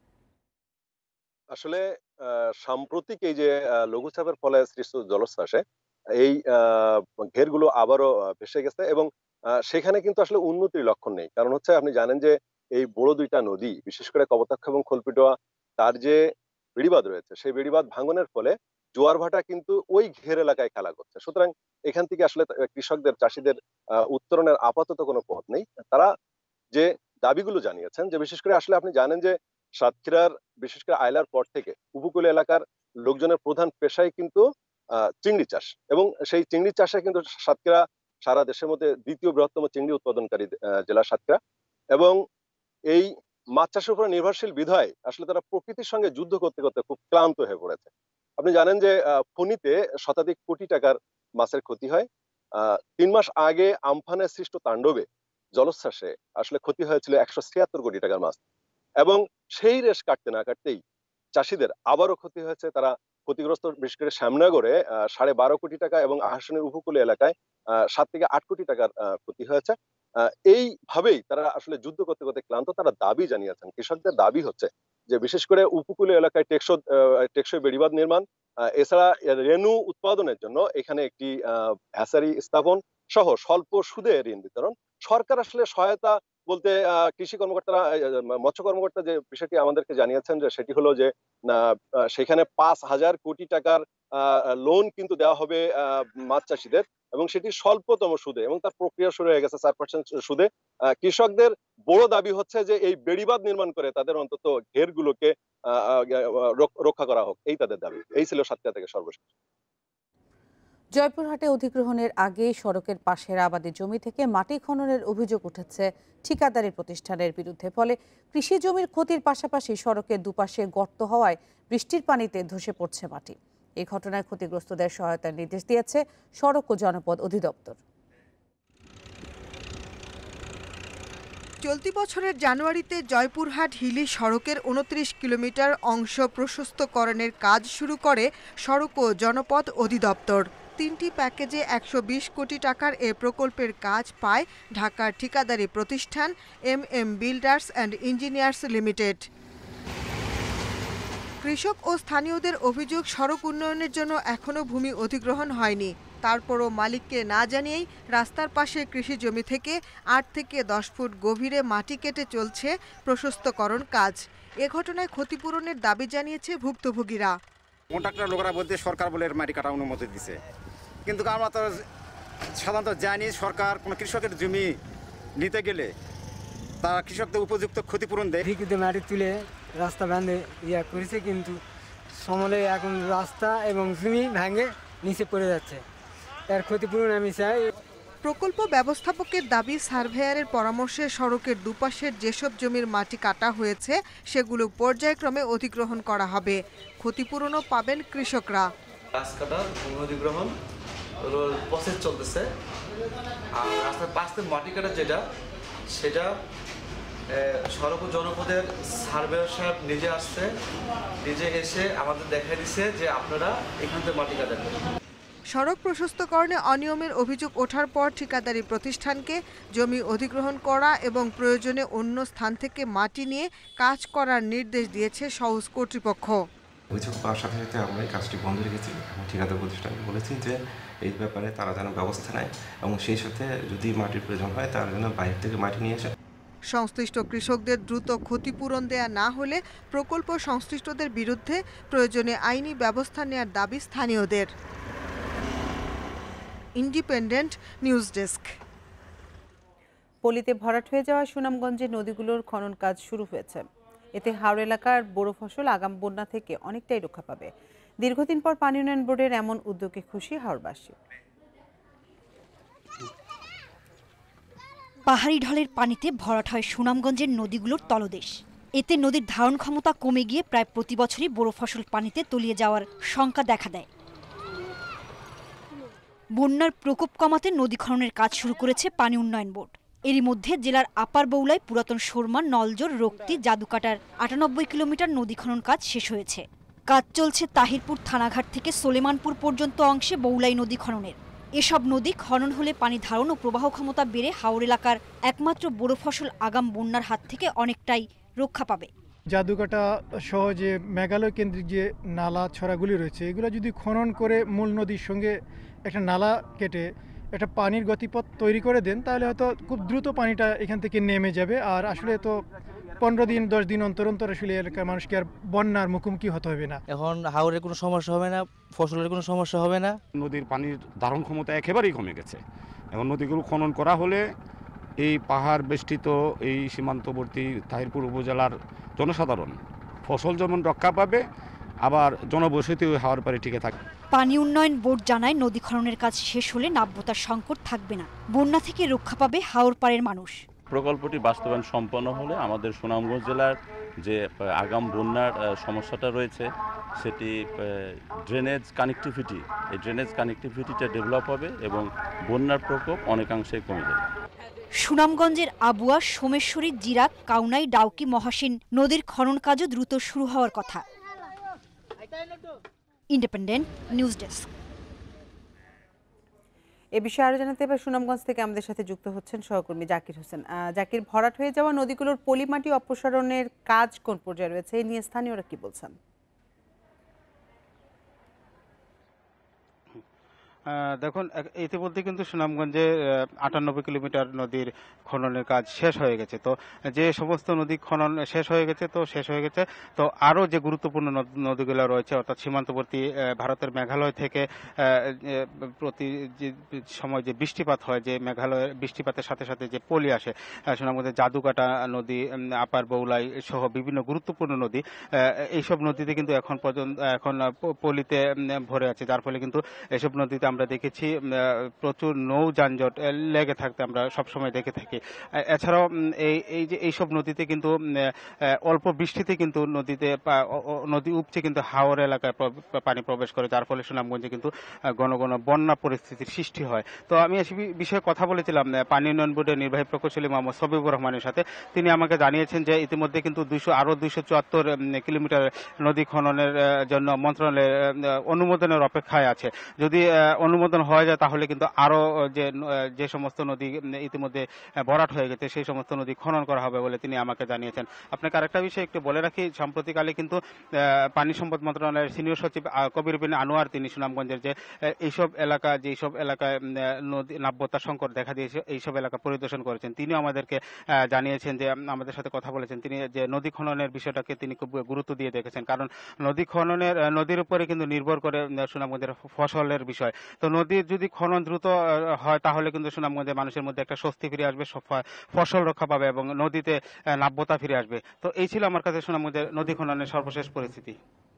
আসলে সাম্প্রতিক এই যে লঘুচাপের ফলে সৃষ্ট জলোচ্ছ্বাসে এই ঘেরগুলো আবারও ভেসে গেছে এবং সেখানে কিন্তু আসলে উন্নতির লক্ষণ নেই। কারণ হচ্ছে আপনি জানেন যে এই বড় দুইটা নদী, বিশেষ করে কপোতাক্ষ এবং খলপিটোয়া, তার যে বেড়িবাঁধ রয়েছে সেই বেড়িবাঁধ ভাঙনের ফলে জোয়ার ভাটা কিন্তু ওই ঘের এলাকায় খেলা করছে। সুতরাং এখান থেকে আসলে কৃষকদের, চাষিদের উত্তরণের আপাতত কোনো পথ নেই। তারা যে দাবিগুলো জানিয়েছেন, যে বিশেষ করে আসলে আপনি জানেন যে সাতক্ষীরার বিশেষ করে আইলার পর থেকে উপকূল এলাকার লোকজনের প্রধান পেশাই কিন্তু চিংড়ি চাষ, এবং সেই চিংড়ি চাষে কিন্তু সাতক্ষীরা সারা দেশের মধ্যে দ্বিতীয় বৃহত্তম চিংড়ি উৎপাদনকারী জেলা সাতক্ষীরা, এবং এই মাছ চাষের উপর নির্ভরশীল বিধায় আসলে তারা প্রকৃতির সঙ্গে যুদ্ধ করতে করতে খুব ক্লান্ত হয়ে পড়েছে। আপনি জানেন যে ফণিতে শতাধিক কোটি টাকার মাছের ক্ষতি হয়। 3 মাস আগে আমফানের সৃষ্ট তাণ্ডবে জলোচ্ছ্বাসে আসলে ক্ষতি হয়েছিল 176 কোটি টাকার মাছ, এবং সেই রেশ কাটতে না কাটতেই চাষিদের আবারও ক্ষতি হয়েছে। তারা ক্ষতিগ্রস্ত বিশেষ করে শ্যামনগরে 12.5 কোটি টাকা এবং আহাসনের উপকূলীয় এলাকায় 7 থেকে 8 কোটি টাকার ক্ষতি হয়েছে। এইভাবেই তারা আসলে যুদ্ধ করতে করতে ক্লান্ত। তারা দাবি জানিয়েছেন, কৃষকদের দাবি হচ্ছে যে বিশেষ করে উপকূলীয় এলাকায় টেকসই বেড়িবাঁধ নির্মাণ, এছাড়া রেণু উৎপাদনের জন্য এখানে একটি হ্যাচারি স্থাপন সহ স্বল্প সুদে ঋণ বিতরণ। সরকার আসলে সহায়তা বলতে কৃষি কর্মকর্তারা, মৎস্য কর্মকর্তা যে বিষয়টি আমাদেরকে জানিয়েছেন যে সেটি হলো যে সেখানে 5,000 কোটি টাকার লোন কিন্তু দেওয়া হবে মাছ চাষিদের, এবং সেটি স্বল্পতম সুদে, এবং তার প্রক্রিয়া শুরু হয়ে গেছে 4% সুদে। কৃষকদের বড় দাবি হচ্ছে যে এই বেড়িবাঁধ নির্মাণ করে তাদের অন্তত ঘেরগুলোকে রক্ষা করা হোক, এই তাদের দাবি। এই ছিল সাতক্ষীরা থেকে সর্বশেষ। জয়পুরহাটে অধিগ্রহণের আগে সড়কের পাশের আবাদি জমি থেকে মাটি খননের অভিযোগ উঠেছে ঠিকাদারি প্রতিষ্ঠানের বিরুদ্ধে। ফলে কৃষি জমির ক্ষতির পাশাপাশি সড়কের দুপাশে গর্ত হওয়ায় বৃষ্টির পানিতে ধসে পড়ছে মাটি। এই ঘটনায় ক্ষতিগ্রস্তদের সহায়তার নির্দেশ দিয়েছে সড়ক ও জনপদ অধিদপ্তর। চলতি বছরের জানুয়ারিতে জয়পুরহাট হিলি সড়কের 29 কিলোমিটার অংশ প্রশস্তকরণের কাজ শুরু করে সড়ক ও জনপদ অধিদপ্তর। 3টি প্যাকেজে 120 কোটি টাকার এ প্রকল্পের কাজ পায় ঢাকার ঠিকাদারি প্রতিষ্ঠান MM builders and engineers limited. কৃষক ও স্থানীয়দের অভিযোগ, সড়ক উন্নয়নের জন্য এখনও ভূমি অধিগ্রহণ হয়নি। তারপরও মালিককে না জানিয়েই রাস্তার পাশে কৃষি জমি থেকে 8 থেকে 10 ফুট গভীরে মাটি কেটে চলছে প্রশস্তকরণ কাজ। এ ঘটনায় ক্ষতিপূরণের দাবি জানিয়েছে ভুক্তভোগীরা। কন্ট্রাক্টর লোকেরা বলতে সরকার বলে মাটি কাটা অনুমতি দিছে, কিন্তু আমরা তো সাধারণত জানি সরকার কোনো কৃষকের জমি নিতে গেলে তারা কৃষকদের উপযুক্ত ক্ষতিপূরণ দেয়। ঠিকতে মাটি তুলে রাস্তা বাঁধে করেছে, কিন্তু সমলে এখন রাস্তা এবং জমি ভেঙে নিচে পড়ে যাচ্ছে। এর ক্ষতিপূরণ আমি চাই। প্রকল্প ব্যবস্থাপকের দাবি, সার্ভেয়ারের পরামর্শে সড়কের দুপাশের যেসব জমির মাটি কাটা হয়েছে সেগুলো পর্যায়ক্রমে অধিগ্রহণ করা হবে। ক্ষতিপূরণও পাবেন কৃষকরা। রাস্তাটার ভূমি অধিগ্রহণ প্রসেস চলতেছে, আর রাস্তার পাশ থেকে মাটি কাটা যেটা সেটা সড়ক ও জনপদের সার্ভেয়ার সাহেব নিজে আসছে, নিজে এসে আমাদের দেখাই দিচ্ছে যে আপনারা এখান থেকে মাটি কাটেন। সড়ক প্রশস্তকরণে অনিয়মের অভিযোগ ওঠার পর ঠিকাদারি প্রতিষ্ঠানকে জমি অধিগ্রহণ করা এবং প্রয়োজনে অন্য স্থান থেকে মাটি নিয়ে কাজ করার নির্দেশ দিয়েছে সওজ কর্তৃপক্ষ। অভিযোগ পাওয়ার সাথে সাথে আমরা এই কাজটি বন্ধ রেখেছি এবং ঠিকাদার প্রতিষ্ঠানকে বলেছি যে এই ব্যাপারে তারা যেন ব্যবস্থা নেয়, এবং সেই সাথে যদি মাটির প্রয়োজন হয় তারা যেন বাইরে থেকে মাটি নিয়ে আসে। সংশ্লিষ্ট কৃষকদের দ্রুত ক্ষতিপূরণ দেয়া না হলে প্রকল্প সংশ্লিষ্টদের বিরুদ্ধে প্রয়োজনে আইনি ব্যবস্থা নেওয়ার দাবি স্থানীয়দের। Independent news desk. পলিতে ভরাট হয়ে যাওয়া সুনামগঞ্জে নদীগুলোর খনন কাজ শুরু হয়েছে। এতে হাওড় এলাকার বোরো ফসল আগাম বন্যা থেকে অনেকটাই রক্ষা পাবে। দীর্ঘদিন পর পানি উন্নয়ন বোর্ডের এমন উদ্যোগে খুশি হাওড়বাসী। পাহাড়ি ঢলের পানিতে ভরাট হয় সুনামগঞ্জের নদীগুলোর তলদেশ। এতে নদীর ধারণ ক্ষমতা কমে গিয়ে প্রায় প্রতি বছরই বোরো ফসল পানিতে তলিয়ে যাওয়ার শঙ্কা দেখা দেয়। বন্যার প্রকোপ কমাতে নদী খননের কাজ শুরু করেছে পানি উন্নয়ন বোর্ড। এরই মধ্যে জেলার আপার বৌলায় পুরাতন সুরমা, নলজোর, রক্তি, জাদুকাটার ৯৮ কিলোমিটার নদী খনন কাজ শেষ হয়েছে। কাজ চলছে তাহিরপুর থানাঘাট থেকে সোলেমানপুর পর্যন্ত অংশে বৌলাই নদী খননের। এসব নদী খনন হলে পানি ধারণ ও প্রবাহ ক্ষমতা বেড়ে হাওর এলাকার একমাত্র বোরো ফসল আগাম বন্যার হাত থেকে অনেকটাই রক্ষা পাবে। জাদুকাটা সহ যে মেঘালয় কেন্দ্রিক যে নালা ছড়াগুলি রয়েছে, এগুলো যদি খনন করে মূল নদীর সঙ্গে একটা নালা কেটে একটা পানির গতিপথ তৈরি করে দেন, তাহলে হয়তো খুব দ্রুত পানিটা এখান থেকে নেমে যাবে। আর আসলে তো 15 দিন 10 দিন অন্তর অন্তর আসলে এলাকার মানুষকে আর বন্যার মুখোমুখি হতে হবে না। এখন হাওরের কোনো সমস্যা হবে না, ফসলের কোনো সমস্যা হবে না। নদীর পানির ধারণ ক্ষমতা একেবারেই কমে গেছে। এখন নদীগুলো খনন করা হলে এই পাহাড় বেষ্টিত এই সীমান্তবর্তী তাহিরপুর উপজেলার জনসাধারণ ফসল যেমন রক্ষা পাবে, আবার জনবসতি ওই হাওর পাড়ে টিকে থাকবে। পানি উন্নয়ন বোর্ড জানায়, নদী খননের কাজ শেষ হলে নাব্যতার সংকট থাকবে না, বন্যা থেকে রক্ষা পাবে হাওর পাড়ের মানুষ। প্রকল্পটি বাস্তবায়ন সম্পন্ন হলে আমাদের সুনামগঞ্জ জেলার যে আগাম বন্যার সমস্যাটা রয়েছে সেটি ড্রেনেজ কানেক্টিভিটি, এই ড্রেনেজ কানেক্টিভিটিটা ডেভেলপ হবে এবং বন্যার প্রকোপ অনেকাংশে কমে যাবে। সুনামগঞ্জের আবুয়া, সোমেশ্বরী, জিরাক, কাউনাই, ডাউকি, মহাসিন নদীর খনন কাজও দ্রুত শুরু হওয়ার কথা। Independent news desk. এ বিষয়ে আরো জানাতে এবার সুনামগঞ্জ থেকে আমাদের সাথে যুক্ত হচ্ছেন সহকর্মী জাকির হোসেন। জাকির, ভরাট হয়ে যাওয়া নদীগুলোর পলিমাটি অপসারণের কাজ কোন পর্যায়ে রয়েছে, এই নিয়ে স্থানীয়রা কি বলছেন? দেখুন, ইতিমধ্যে কিন্তু সুনামগঞ্জে ৯৮ কিলোমিটার নদীর খননের কাজ শেষ হয়ে গেছে। তো যে সমস্ত নদী খনন শেষ হয়ে গেছে তো আরও যে গুরুত্বপূর্ণ নদীগুলো রয়েছে, অর্থাৎ সীমান্তবর্তী ভারতের মেঘালয় থেকে প্রতি সময় যে বৃষ্টিপাত হয়, যে মেঘালয়ের বৃষ্টিপাতের সাথে সাথে যে পলি আসে, সুনামগঞ্জের জাদুকাটা নদী, আপার বৌলাই সহ বিভিন্ন গুরুত্বপূর্ণ নদী, এইসব নদীতে কিন্তু এখন পলিতে ভরে আছে, যার ফলে কিন্তু এসব নদীতে আমরা দেখেছি প্রচুর নৌ যানজট লেগে থাকতে আমরা সবসময় দেখে থাকি। এছাড়াও এইসব নদীতে কিন্তু অল্প বৃষ্টিতে কিন্তু নদী উপচে কিন্তু হাওর এলাকায় পানি প্রবেশ করে, যার ফলে সুনামগঞ্জে কিন্তু ঘন ঘন বন্যা পরিস্থিতির সৃষ্টি হয়। তো আমি এই বিষয়ে কথা বলেছিলাম পানি উন্নয়ন বোর্ডের নির্বাহী প্রকৌশলী মোহাম্মদ সবিবুর রহমানের সাথে। তিনি আমাকে জানিয়েছেন যে ইতিমধ্যে কিন্তু 274 কিলোমিটার নদী খননের জন্য মন্ত্রণালয়ের অনুমোদনের অপেক্ষায় আছে। যদি অনুমোদন হয়ে যায় তাহলে কিন্তু আরো যে সমস্ত নদী ইতিমধ্যে ভরাট হয়ে গেছে সেই সমস্ত নদী খনন করা হবে বলে তিনি আমাকে জানিয়েছেন। আপনাকে আরেকটা বিষয় একটু বলে রাখি, সাম্প্রতিককালে কিন্তু পানি সম্পদ মন্ত্রণালয়ের সিনিয়র সচিব কবির বিন আনোয়ার তিনি সুনামগঞ্জের যে যেসব এলাকায় নদী নাব্যতার সংকট দেখা দিয়েছে এইসব এলাকা পরিদর্শন করেছেন। তিনিও আমাদেরকে জানিয়েছেন যে আমাদের সাথে কথা বলেছেন, তিনি যে নদী খননের বিষয়টাকে তিনি খুব গুরুত্ব দিয়ে দেখেছেন, কারণ নদীর উপরে কিন্তু নির্ভর করে সুনামগঞ্জের ফসলের বিষয়। তো নদীর যদি খনন দ্রুত হয় তাহলে কিন্তু সুনামগঞ্জের মানুষের মধ্যে একটা স্বস্তি ফিরে আসবে, ফসল রক্ষা পাবে এবং নদীতে নাব্যতা ফিরে আসবে। তো এই ছিল আমার কাছে সুনামগঞ্জের নদী খননের সর্বশেষ পরিস্থিতি।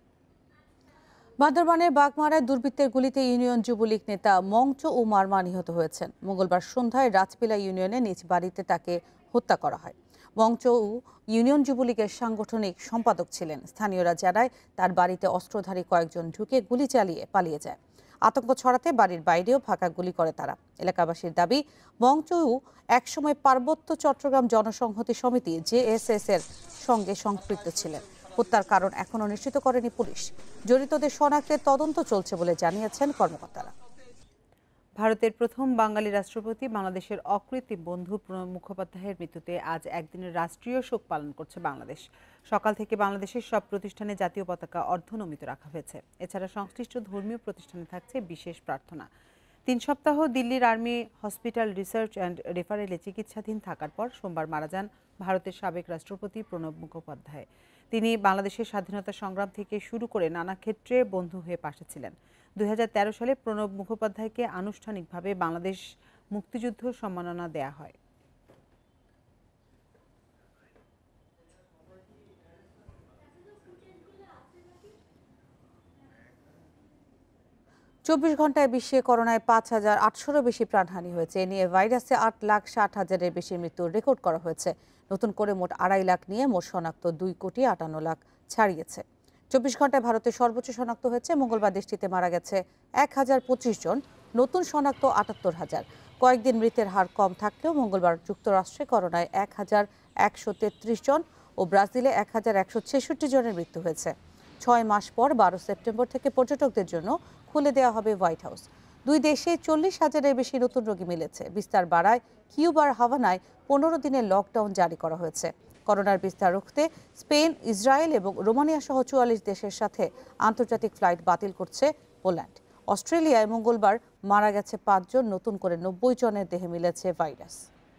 বান্দরবানের বাগমারায় দুর্বৃত্তের গুলিতে ইউনিয়ন যুবলীগ নেতা মংচো উমারমা নিহত হয়েছেন। মঙ্গলবার সন্ধ্যায় রাজপিলা ইউনিয়নে নিজ বাড়িতে তাকে হত্যা করা হয়। মংচো ইউনিয়ন যুবলীগের সাংগঠনিক সম্পাদক ছিলেন। স্থানীয়রা জানায় তার বাড়িতে অস্ত্রধারী কয়েকজন ঢুকে গুলি চালিয়ে পালিয়ে যায়। আতঙ্ক ছড়াতে বাড়ির বাইরেও ফাঁকা গুলি করে তারা। এলাকাবাসীর দাবি, মংচো একসময় পার্বত্য চট্টগ্রাম জনসংহতি সমিতি জেএসএস এর সঙ্গে সম্পৃক্ত ছিলেন। হত্যার কারণ এখনো নিশ্চিত করেনি পুলিশ। জড়িতদের শনাক্তের তদন্ত চলছে বলে জানিয়েছেন কর্মকর্তারা। ভারতের প্রথম বাঙালি রাষ্ট্রপতি, বাংলাদেশের অকৃত্রিম বন্ধু প্রণব মুখোপাধ্যায়ের মৃত্যুতে আজ একদিনের রাষ্ট্রীয় শোক পালন করছে বাংলাদেশ। সকাল থেকে বাংলাদেশের সব প্রতিষ্ঠানে জাতীয় পতাকা অর্ধনমিত রাখা হয়েছে। এছাড়া সংশ্লিষ্ট ধর্মীয় প্রতিষ্ঠানে থাকছে বিশেষ প্রার্থনা। 3 সপ্তাহ দিল্লির আর্মি হসপিটাল রিসার্চ অ্যান্ড রেফারেলে চিকিৎসাধীন থাকার পর সোমবার মারা যান ভারতের সাবেক রাষ্ট্রপতি প্রণব মুখোপাধ্যায়। তিনি বাংলাদেশের স্বাধীনতা সংগ্রাম থেকে শুরু করে নানা ক্ষেত্রে বন্ধু হয়ে পাশে ছিলেন। 2013 সালে প্রণব মুখোপাধ্যায়কে আনুষ্ঠানিকভাবে বাংলাদেশ মুক্তিযুদ্ধ সম্মাননা দেয়া হয়। 24 ঘন্টায় বিশ্বে করোনায় 5,800-এরও বেশি প্রাণহানি হয়েছে। এ নিয়ে ভাইরাসে 8,60,000-এর বেশি মৃত্যুর রেকর্ড করা হয়েছে। নতুন করে মোট 2.5 লাখ নিয়ে মোট শনাক্ত 2,58,00,000 ছাড়িয়েছে। 24 ঘন্টায় ভারতে সর্বোচ্চ শনাক্ত হয়েছে। মঙ্গলবার দেশটিতে মারা গেছে 1,025 জন, নতুন শনাক্ত 78,000। কয়েকদিন মৃতের হার কম থাকলেও মঙ্গলবার যুক্তরাষ্ট্রে করোনায় 1,133 জন ও ব্রাজিলে 1,166 জনের মৃত্যু হয়েছে। 6 মাস পর 12 সেপ্টেম্বর থেকে পর্যটকদের জন্য খুলে দেওয়া হবে হোয়াইট হাউস। দুই দেশে 40,000-এর বেশি নতুন রোগী মিলেছে। বিস্তার বাড়ায় কিউবার হাভানায় 15 দিনের লকডাউন জারি করা হয়েছে। করোনার বিস্তার রুখতে স্পেন, ইসরায়েল এবং রোমানিয়া সহ 44 দেশের সাথে আন্তর্জাতিক ফ্লাইট বাতিল করছে পোল্যান্ড। অস্ট্রেলিয়ায় মঙ্গলবার মারা গেছে 5 জন, নতুন করে 90 জনের দেহে মিলেছে ভাইরাস।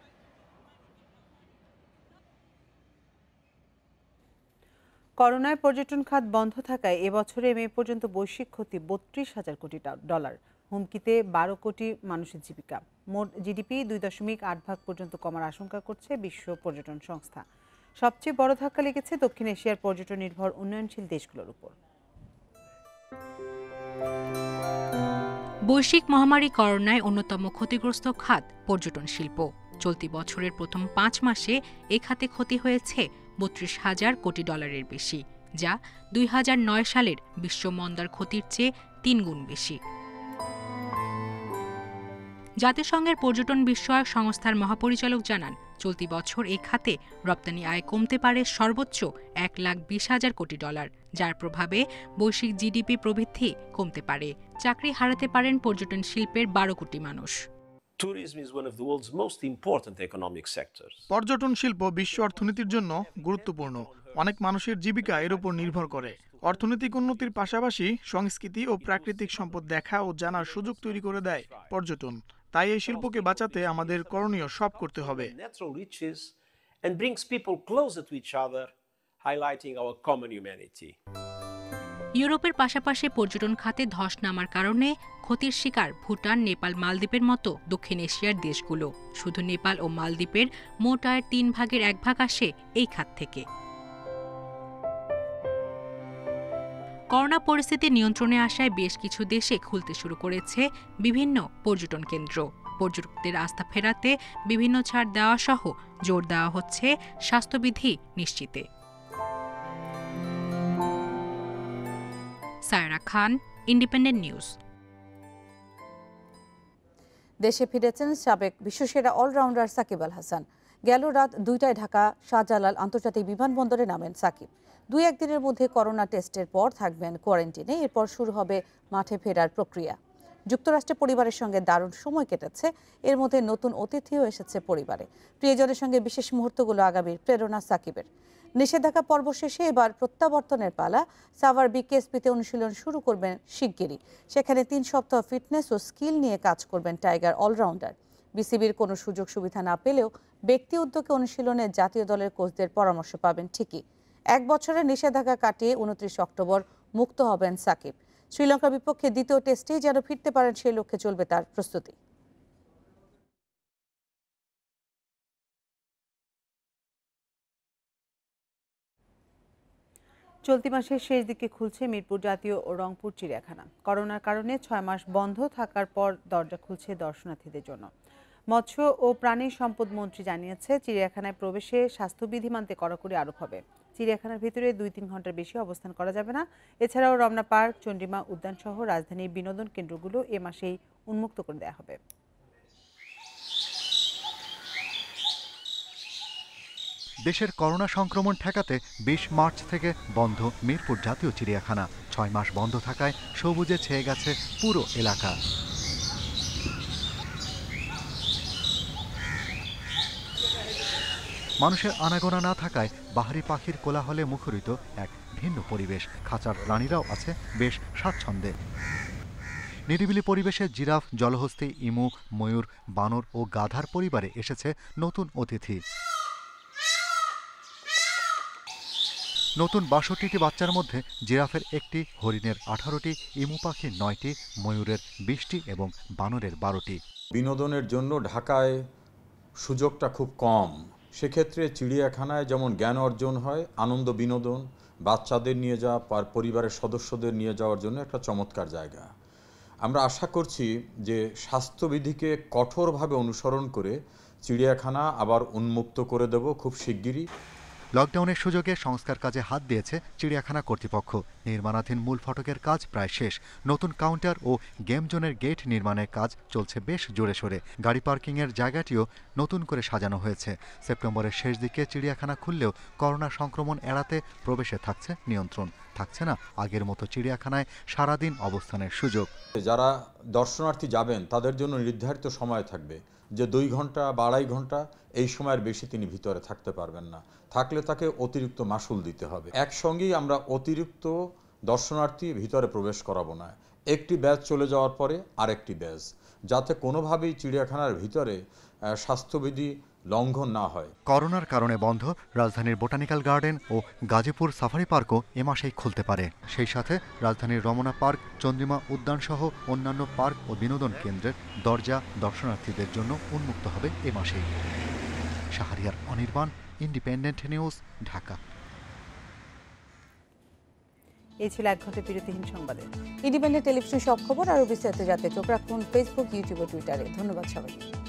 করোনায় পর্যটন খাত বন্ধ থাকায় এবছরে মে পর্যন্ত বৈশ্বিক ক্ষতি 32,000 কোটি ডলার। হুমকিতে 12 কোটি মানুষের জীবিকা। মোট জিডিপি 2.8% পর্যন্ত কমার আশঙ্কা করছে বিশ্ব পর্যটন সংস্থা। সবচেয়ে বড় ধাক্কা লেগেছে দক্ষিণ এশিয়ার পর্যটন নির্ভর উন্নয়নশীল দেশগুলোর উপর। বৈশ্বিক মহামারী করোনায় অন্যতম ক্ষতিগ্রস্ত খাত পর্যটন শিল্প। চলতি বছরের প্রথম 5 মাসে এ খাতে ক্ষতি হয়েছে 32,000 কোটি ডলারের বেশি, যা 2009 সালের বিশ্ব মন্দার ক্ষতির চেয়ে 3 গুণ বেশি। জাতিসংঘের পর্যটন বিষয়ক সংস্থার মহাপরিচালক জানান, চলতি বছর এই খাতে রপ্তানি আয় কমতে পারে সর্বোচ্চ 1,20,000 কোটি ডলার, যার প্রভাবে বৈশ্বিক জিডিপি প্রবৃদ্ধি কমতে পারে। চাকরি হারাতে পারেন পর্যটন শিল্পের 12 কোটি মানুষ। পর্যটন শিল্প বিশ্ব অর্থনীতির জন্য গুরুত্বপূর্ণ। অনেক মানুষের জীবিকা এর উপর নির্ভর করে। অর্থনৈতিক উন্নতির পাশাপাশি সংস্কৃতি ও প্রাকৃতিক সম্পদ দেখা ও জানার সুযোগ তৈরি করে দেয় পর্যটন। তাই এই শিল্পকে বাঁচাতে আমাদের করণীয় সব করতে হবে। ইউরোপের পাশাপাশি পর্যটন খাতে ধস নামার কারণে ক্ষতির শিকার ভুটান, নেপাল, মালদ্বীপের মতো দক্ষিণ এশিয়ার দেশগুলো। শুধু নেপাল ও মালদ্বীপের মোট আয়ের 3 ভাগের 1 ভাগ আসে এই খাত থেকে। করোনা পরিস্থিতি নিয়ন্ত্রণে আসায় বেশ কিছু দেশে খুলতে শুরু করেছে বিভিন্ন পর্যটন কেন্দ্র। পর্যটকদের আস্থা ফেরাতে বিভিন্ন ছাড় দেওয়া সহ জোর দেওয়া হচ্ছে স্বাস্থ্যবিধি নিশ্চিতে। Saira Khan, independent news. দেশে ফিরেছেন সাবেক বিশ্বসেরা অলরাউন্ডার সাকিব আল হাসান। গেল রাত 2টায় ঢাকা শাহজালাল আন্তর্জাতিক বিমানবন্দরে নামেন সাকিব। 2-1 দিনের মধ্যে করোনা টেস্টের পর থাকবেন কোয়ারেন্টিনে। এরপর শুরু হবে মাঠে ফেরার প্রক্রিয়া। যুক্তরাষ্ট্রে পরিবারের সঙ্গে দারুণ সময় কেটেছে। এর মধ্যে নতুন অতিথিও এসেছে পরিবারে। প্রিয়জনের সঙ্গে বিশেষ মুহূর্তগুলো আগামীর প্রেরণা সাকিবের। নিষেধাজ্ঞা পর্ব শেষে এবার প্রত্যাবর্তনের পালা। সাভার বিকেএসপিতে অনুশীলন শুরু করবেন শিগগিরই। সেখানে 3 সপ্তাহ ফিটনেস ও স্কিল নিয়ে কাজ করবেন টাইগার অলরাউন্ডার। বিসিবির কোনো সুযোগ সুবিধা না পেলেও ব্যক্তি উদ্যোগে অনুশীলনে জাতীয় দলের কোচদের পরামর্শ পাবেন ঠিকই। 1 বছরের নিষেধাজ্ঞা কাটিয়ে 29 অক্টোবর মুক্ত হবেন সাকিব। শ্রীলঙ্কার বিপক্ষে দ্বিতীয় টেস্টেই যেন ফিরতে পারেন সেই লক্ষ্যে চলবে তার প্রস্তুতি। চলতি মাসের শেষ দিকে খুলছে মিরপুর জাতীয় ও রংপুর চিড়িয়াখানা। করোনার কারণে 6 মাস বন্ধ থাকার পর দরজা খুলছে দর্শনার্থীদের জন্য। মৎস্য ও প্রাণী সম্পদ মন্ত্রী জানিয়েছে, চিড়িয়াখানায় প্রবেশে স্বাস্থ্যবিধি মানতে কড়াকড়ি আরোপ হবে। চিড়িয়াখানার ভিতরে 2-3 ঘন্টার বেশি অবস্থান করা যাবে না। এছাড়াও রমনা পার্ক, চন্ডিমা উদ্যান সহ রাজধানীর বিনোদন কেন্দ্রগুলো এ মাসেই উন্মুক্ত করে দেওয়া হবে। দেশের করোনা সংক্রমণ ঠেকাতে 20 মার্চ থেকে বন্ধ মিরপুর জাতীয় চিড়িয়াখানা। 6 মাস বন্ধ থাকায় সবুজে ছেয়ে গেছে পুরো এলাকা। মানুষের আনাগোনা না থাকায় বাহারি পাখির কোলাহলে মুখরিত এক ভিন্ন পরিবেশ। খাঁচার প্রাণীরাও আছে বেশ স্বাচ্ছন্দ্যে। নিরিবিলি পরিবেশে জিরাফ, জলহস্তী, ইমু, ময়ূর, বানর ও গাধার পরিবারে এসেছে নতুন অতিথি। নতুন 62টি বাচ্চার মধ্যে জিরাফের 1টি, হরিণের 18টি, ইমু পাখির 9টি, ময়ূরের 20টি এবং বানরের 12টি। বিনোদনের জন্য ঢাকায় সুযোগটা খুব কম। সেক্ষেত্রে চিড়িয়াখানায় যেমন জ্ঞান অর্জন হয়, আনন্দ বিনোদন, বাচ্চাদের নিয়ে যাওয়া, পরিবারের সদস্যদের নিয়ে যাওয়ার জন্য একটা চমৎকার জায়গা। আমরা আশা করছি যে স্বাস্থ্যবিধিকে কঠোরভাবে অনুসরণ করে চিড়িয়াখানা আবার উন্মুক্ত করে দেব খুব শিগগিরই। লকডাউনের সুযোগে সংস্কার কাজে হাত দিয়েছে চিড়িয়াখানা কর্তৃপক্ষ। নির্মাণাধীন মূল ফটকের কাজ প্রায় শেষ। নতুন কাউন্টার ও গেম জোনের গেট নির্মাণের কাজ চলছে বেশ জোরে সোরে। গাড়ি পার্কিংয়ের জায়গাটিও নতুন করে সাজানো হয়েছে। সেপ্টেম্বরের শেষ দিকে চিড়িয়াখানা খুললেও করোনা সংক্রমণ এড়াতে প্রবেশে থাকছে নিয়ন্ত্রণ। থাকছে না আগের মতো চিড়িয়াখানায় সারাদিন অবস্থানের সুযোগ। যারা দর্শনার্থী যাবেন তাদের জন্য নির্ধারিত সময় থাকবে যে 2 ঘন্টা বা 2.5 ঘন্টা, এই সময়ের বেশি তিনি ভিতরে থাকতে পারবেন না। থাকলে তাকে অতিরিক্ত মাশুল দিতে হবে। একসঙ্গেই আমরা অতিরিক্ত দর্শনার্থী ভিতরে প্রবেশ করাবো না। একটি ব্যাচ চলে যাওয়ার পরে আরেকটি ব্যাচ, যাতে কোনোভাবেই চিড়িয়াখানার ভিতরে স্বাস্থ্যবিধি লঙ্ঘন না হয়। করোনার কারণে বন্ধ রাজধানীর বোটানিক্যাল গার্ডেন ও গাজীপুর সাফারি পার্কও এ মাসেই খুলতে পারে। সেই সাথে রাজধানীর রমনা পার্ক, চন্দ্রিমা উদ্যান সহ অন্যান্য পার্ক ও বিনোদন কেন্দ্রের দরজা দর্শনার্থীদের জন্য উন্মুক্ত হবে এ মাসেই। Shahriar Anirban, independent news, Dhaka. এই ছিল 1 ঘন্টা বিরতিহীন সংবাদে। ইন্ডিপেন্ডেন্ট টেলিভিশন সব খবর আরও বিস্তারিত জানতে চোখ রাখুন ফেসবুক, ইউটিউব ও টুইটারে। ধন্যবাদ সবাইকে।